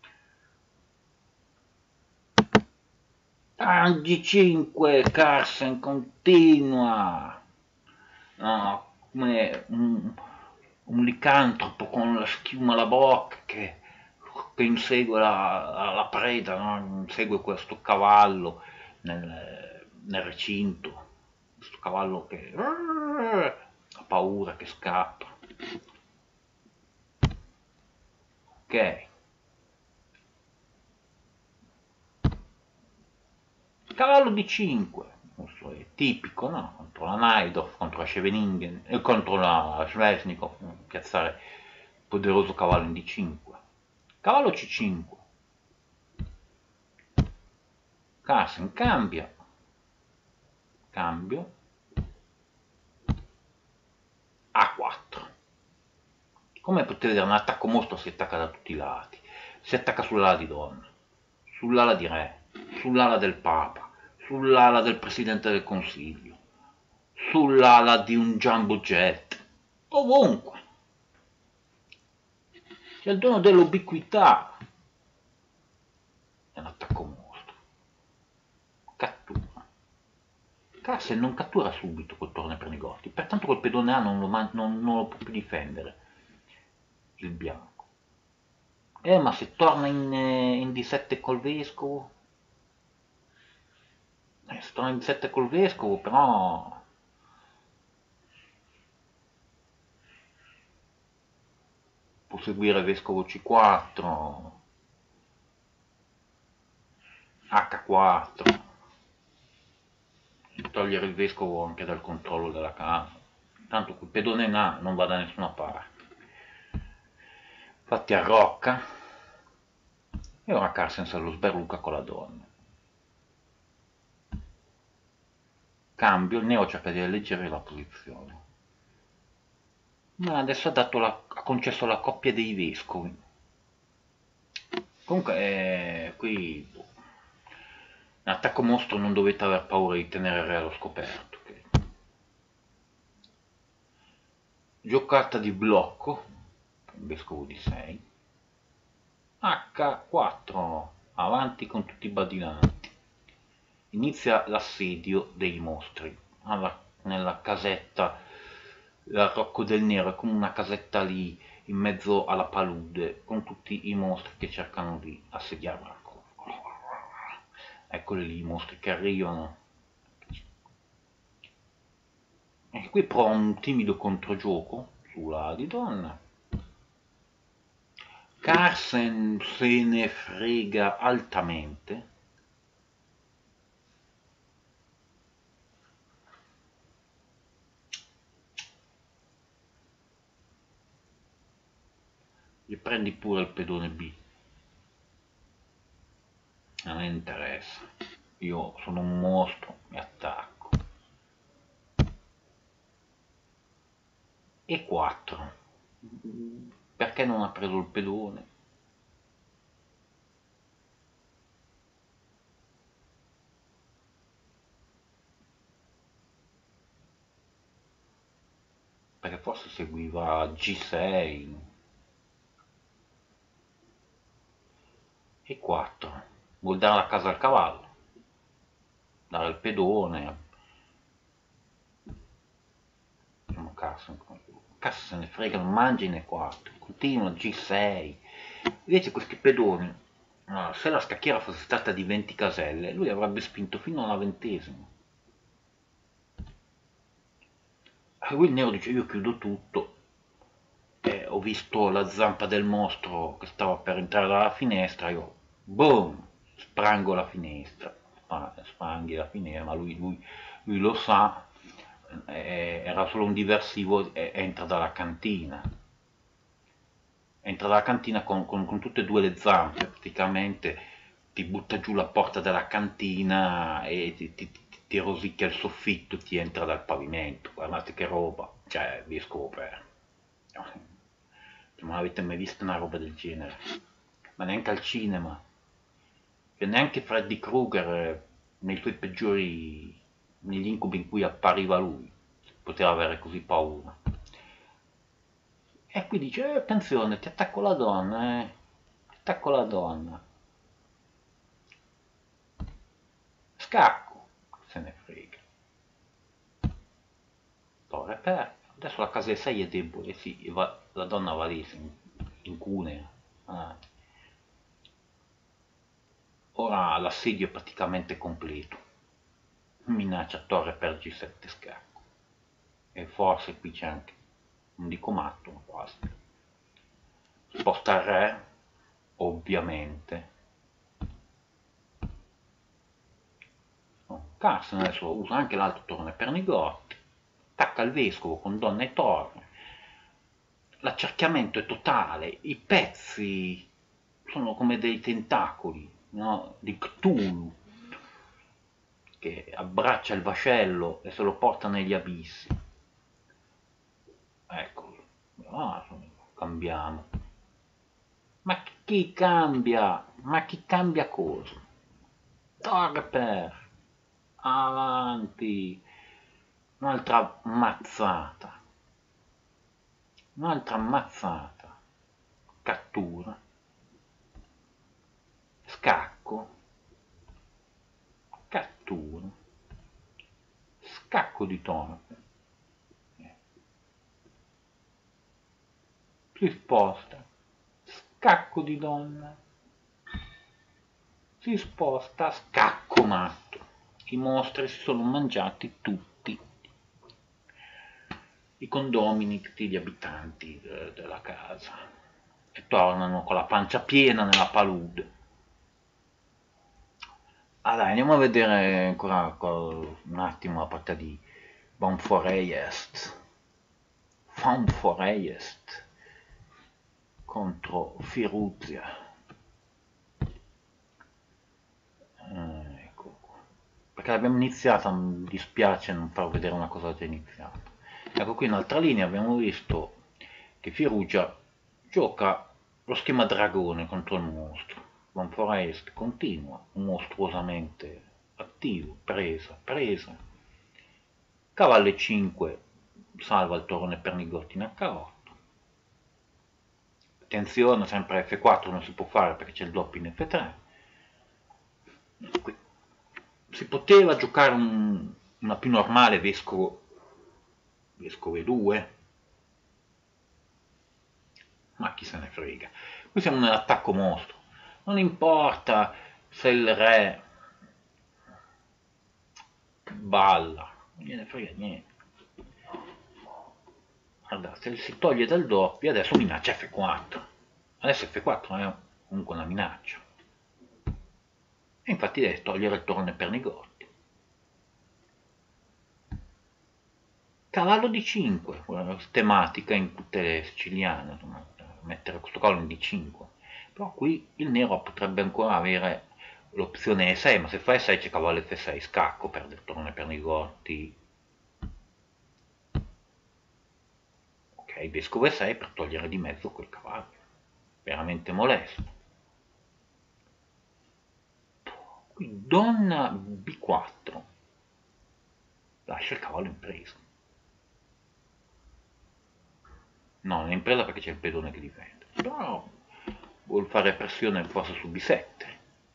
S1: Ah, gi cinque, Carlsen continua. No, come un, un licantropo con la schiuma alla bocca che, che insegue la, la preda, no? Insegue questo cavallo nel, nel recinto, questo cavallo che ha paura, che scappa. Ok. Cavallo di cinque, questo è tipico, no? Contro la Najdorf, contro la Scheveningen, e contro la Svesnikov, piazzare poderoso cavallo in di cinque. Cavallo ci cinque. Carlsen cambia. Cambio. a quattro. Come potete vedere, un attacco mostro si attacca da tutti i lati. Si attacca sull'ala di donna, sull'ala di re, sull'ala del papa, sull'ala del presidente del consiglio, sull'ala di un jumbo jet, ovunque. C'è il dono dell'ubiquità. È un attacco mostro. Cattura. Carlsen non cattura subito col torno per negozi, pertanto col pedone A non lo, non, non lo può più difendere il bianco. Eh, ma se torna in, in di sette col vescovo, eh, se torna in di sette col vescovo, però può seguire vescovo ci quattro, acca quattro, togliere il vescovo anche dal controllo della casa. tanto quel pedone là non va da nessuna parte. Infatti arrocca e ora Carsten se lo sberluca con la donna. Cambio, il nero cerca di alleggerire la posizione, ma adesso ha, dato la, ha concesso la coppia dei vescovi. Comunque eh, qui boh, in attacco mostro non dovete aver paura di tenere il re allo scoperto. Okay? Giocata di blocco, vescovo di sei, acca quattro, avanti con tutti i badinanti. Inizia l'assedio dei mostri alla, nella casetta. Il Rocco del Nero è come una casetta lì in mezzo alla palude con tutti i mostri che cercano di assediarla. Eccoli lì i mostri che arrivano. E qui prova un timido controgioco sulla di donna. Carsten se ne frega altamente. Gli prendi pure il pedone B. Non mi interessa. Io sono un mostro, mi attacco. E quattro. Perché non ha preso il pedone? Perché forse seguiva G sei. E quattro. Vuol dare la casa al cavallo. Dare il pedone. Cazzo, cazzo se ne frega, non mangia in E quattro. Continua G sei. Invece questi pedoni, se la scacchiera fosse stata di venti caselle, lui avrebbe spinto fino alla ventesima. E lui il nero dice io chiudo tutto. E ho visto la zampa del mostro che stava per entrare dalla finestra, io boom, sprango la finestra. Spranghi la finestra, ma lui, lui, lui lo sa, eh, era solo un diversivo, e entra dalla cantina. Entra dalla cantina con, con, con tutte e due le zampe, praticamente ti butta giù la porta della cantina e ti, ti, ti, ti rosicchia il soffitto, ti entra dal pavimento. Guardate che roba, cioè vi scopre. Non avete mai visto una roba del genere, ma neanche al cinema, che neanche Freddy Krueger eh, nei suoi peggiori, negli incubi in cui appariva lui, poteva avere così paura. E qui dice, eh, attenzione, ti attacco la donna, eh. Ti attacco la donna. Scacco, se ne frega. Torre aperta. Adesso la casa sei è debole, sì, va, la donna va lì, in, in cunea. Ah. Ora l'assedio è praticamente completo. Minaccia torre per G sette scacco. E forse qui c'è anche, non dico matto, ma quasi. Sposta il re, ovviamente. Carsten adesso usa anche l'altro torre per Nigotti, attacca il vescovo con donna e torre, l'accerchiamento è totale, i pezzi sono come dei tentacoli, no? Di Cthulhu, che abbraccia il vascello e se lo porta negli abissi. Ecco, ah, cambiamo. Ma chi cambia? Ma chi cambia cosa? Torre per avanti, un'altra mazzata, un'altra mazzata, cattura, scacco, cattura, scacco di torre, si sposta, scacco di donna, si sposta, scacco matto. I mostri si sono mangiati tutti i condomini, tutti gli abitanti de- della casa e tornano con la pancia piena nella palude. Allora, andiamo a vedere ancora un attimo la partita di Bonforay Est. Van Foreest contro Firuza. Eh, ecco qua. Perché l'abbiamo iniziata, mi dispiace non far vedere una cosa già iniziata. Ecco, qui in altra linea abbiamo visto che Firuza gioca lo schema dragone contro il mostro. Van Foreest continua, mostruosamente attivo, presa, presa. Cavallo e cinque salva il torone Pernigotti in acca otto. Attenzione, sempre effe quattro non si può fare perché c'è il doppio in effe tre. Qui si poteva giocare un, una più normale vescovo, vescovo e due, ma chi se ne frega. Qui siamo nell'attacco mostro, non importa se il re balla, non gliene frega niente. Guardate, si toglie dal doppio, adesso minaccia effe quattro. Adesso effe quattro è comunque una minaccia. E infatti deve togliere il torone Pernigotti. Cavallo di cinque, tematica in tutte le siciliane, mettere questo cavallo in di cinque. Però qui il nero potrebbe ancora avere l'opzione e sei, ma se fa e sei c'è cavallo effe sei, scacco, perde il torone Pernigotti. Ok, vescovo e sei per togliere di mezzo quel cavallo, veramente molesto. Qui donna bi quattro, lascia il cavallo in presa. No, non è in presa perché c'è il pedone che difende, però vuol fare pressione forse su bi sette.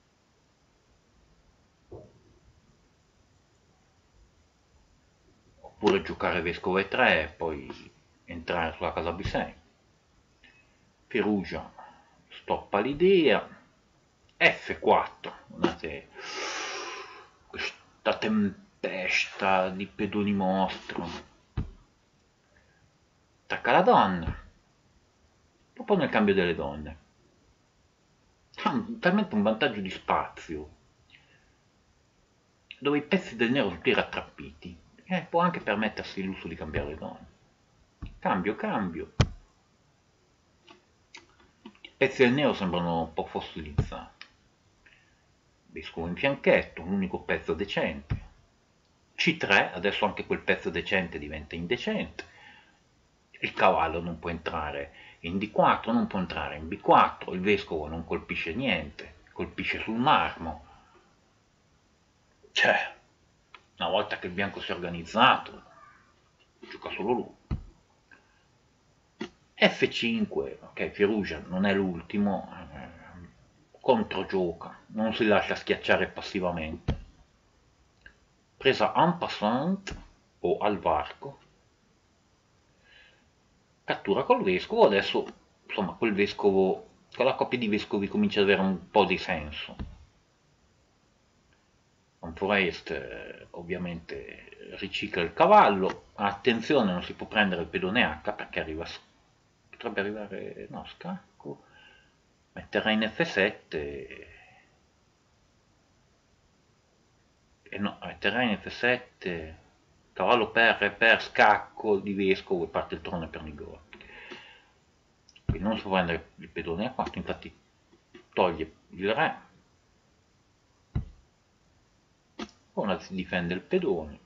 S1: Oppure giocare vescovo e tre e poi entrare sulla casa bi sei. Firuza stoppa l'idea. effe quattro, guardate questa tempesta di pedoni mostro. Attacca la donna, proprio nel cambio delle donne. Ha talmente un vantaggio di spazio, dove i pezzi del nero sono tutti rattrappiti, e può anche permettersi il lusso di cambiare le donne. Cambio, cambio. I pezzi del nero sembrano un po' fossilizzati. Vescovo in fianchetto, l'unico pezzo decente. ci tre, adesso anche quel pezzo decente diventa indecente. Il cavallo non può entrare in di quattro, non può entrare in bi quattro, il vescovo non colpisce niente, colpisce sul marmo. Cioè, una volta che il bianco si è organizzato, gioca solo lui. effe cinque, ok, Firuza non è l'ultimo, eh, controgioca, non si lascia schiacciare passivamente. Presa en passant o al varco, cattura col vescovo, adesso insomma quel vescovo, quella coppia di vescovi comincia ad avere un po' di senso. Van Foreest eh, ovviamente ricicla il cavallo, attenzione non si può prendere il pedone acca perché arriva, potrebbe arrivare, no, scacco, metterà in effe sette, e no, metterà in effe sette, cavallo per, per scacco di vescovo e parte il torone Pernigotti. Quindi non si può prendere il pedone a quattro, infatti toglie il re, ora si difende il pedone,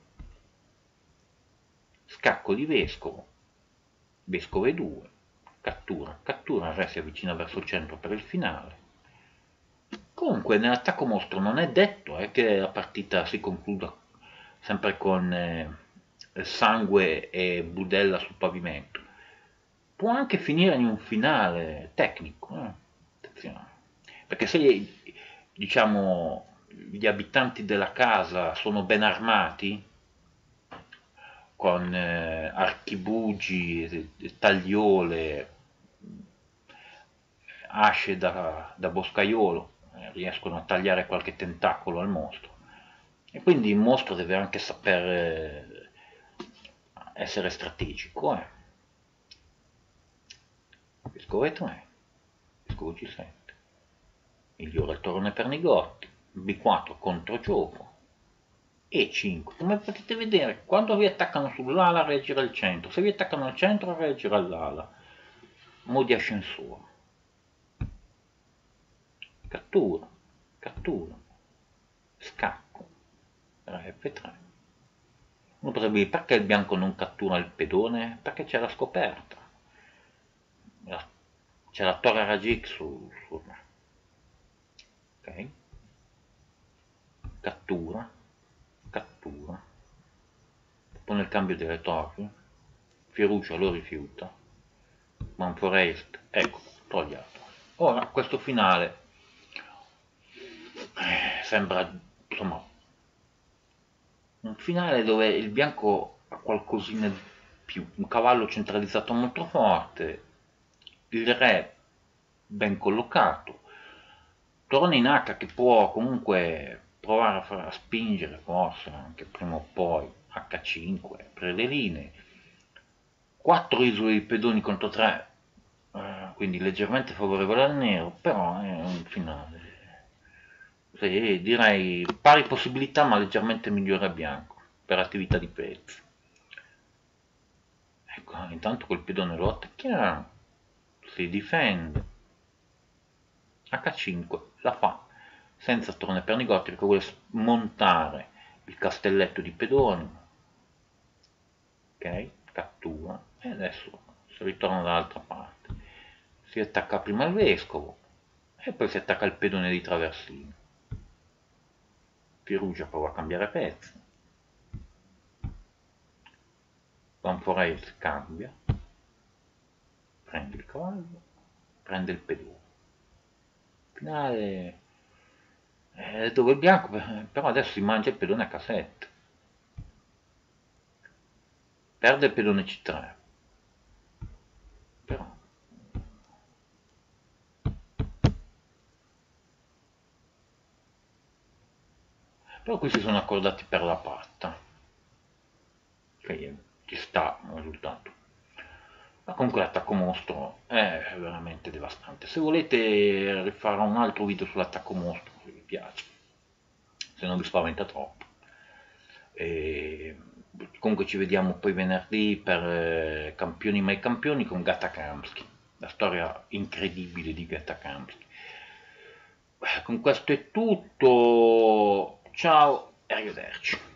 S1: scacco di vescovo, vescovo e due, cattura, cattura, il re si avvicina verso il centro per il finale. Comunque nell'attacco mostro non è detto eh, che la partita si concluda sempre con eh, sangue e budella sul pavimento, può anche finire in un finale tecnico, eh? Attenzione, perché se diciamo gli abitanti della casa sono ben armati, con eh, archibugi, tagliole, asce da, da boscaiolo, eh, riescono a tagliare qualche tentacolo al mostro. E quindi il mostro deve anche saper eh, essere strategico. Eh. Vescovo e tre, vescovo gi sette, migliora il torone Pernigotti, bi quattro controgioco, e cinque. Come potete vedere, quando vi attaccano sull'ala reagirà al centro, se vi attaccano al centro reagirà all'ala. Modi ascensore. Cattura, cattura, scacco, re effe tre. Uno potrebbe dire, perché il bianco non cattura il pedone? Perché c'è la scoperta. C'è la torre raggi X su, su. Ok. Cattura, cattura. Poi nel cambio delle torri, Firucia lo rifiuta. Manforest, ecco, togliato. Ora, questo finale eh, sembra, insomma, un finale dove il bianco ha qualcosina di più, un cavallo centralizzato molto forte, il re ben collocato, torna in H che può comunque provare a, far, a spingere forse anche prima o poi acca cinque per le linee, quattro isole di pedoni contro tre, eh, quindi leggermente favorevole al nero, però è un finale, sì, direi pari possibilità ma leggermente migliore a bianco per attività di pezzi. Ecco, intanto quel pedone lo attacchiamo, si difende, acca cinque la fa senza torre pernigotti perché vuole smontare il castelletto di pedoni, ok, cattura e adesso si ritorna dall'altra parte, si attacca prima al vescovo e poi si attacca al pedone di traversino. Firugia prova a cambiare pezzi, Manforest cambia, prende il cavallo, prende il pedone. Finale eh, dove il bianco però adesso si mangia il pedone acca sette, perde il pedone ci tre, però però qui si sono accordati per la patta, che ci sta un risultato. Ma comunque l'attacco mostro è veramente devastante. Se volete rifarò un altro video sull'attacco mostro, se vi piace, se non vi spaventa troppo. E comunque ci vediamo poi venerdì per eh, Campioni mai campioni con Gata Kamsky, la storia incredibile di Gata Kamsky. Con questo è tutto, ciao e arrivederci.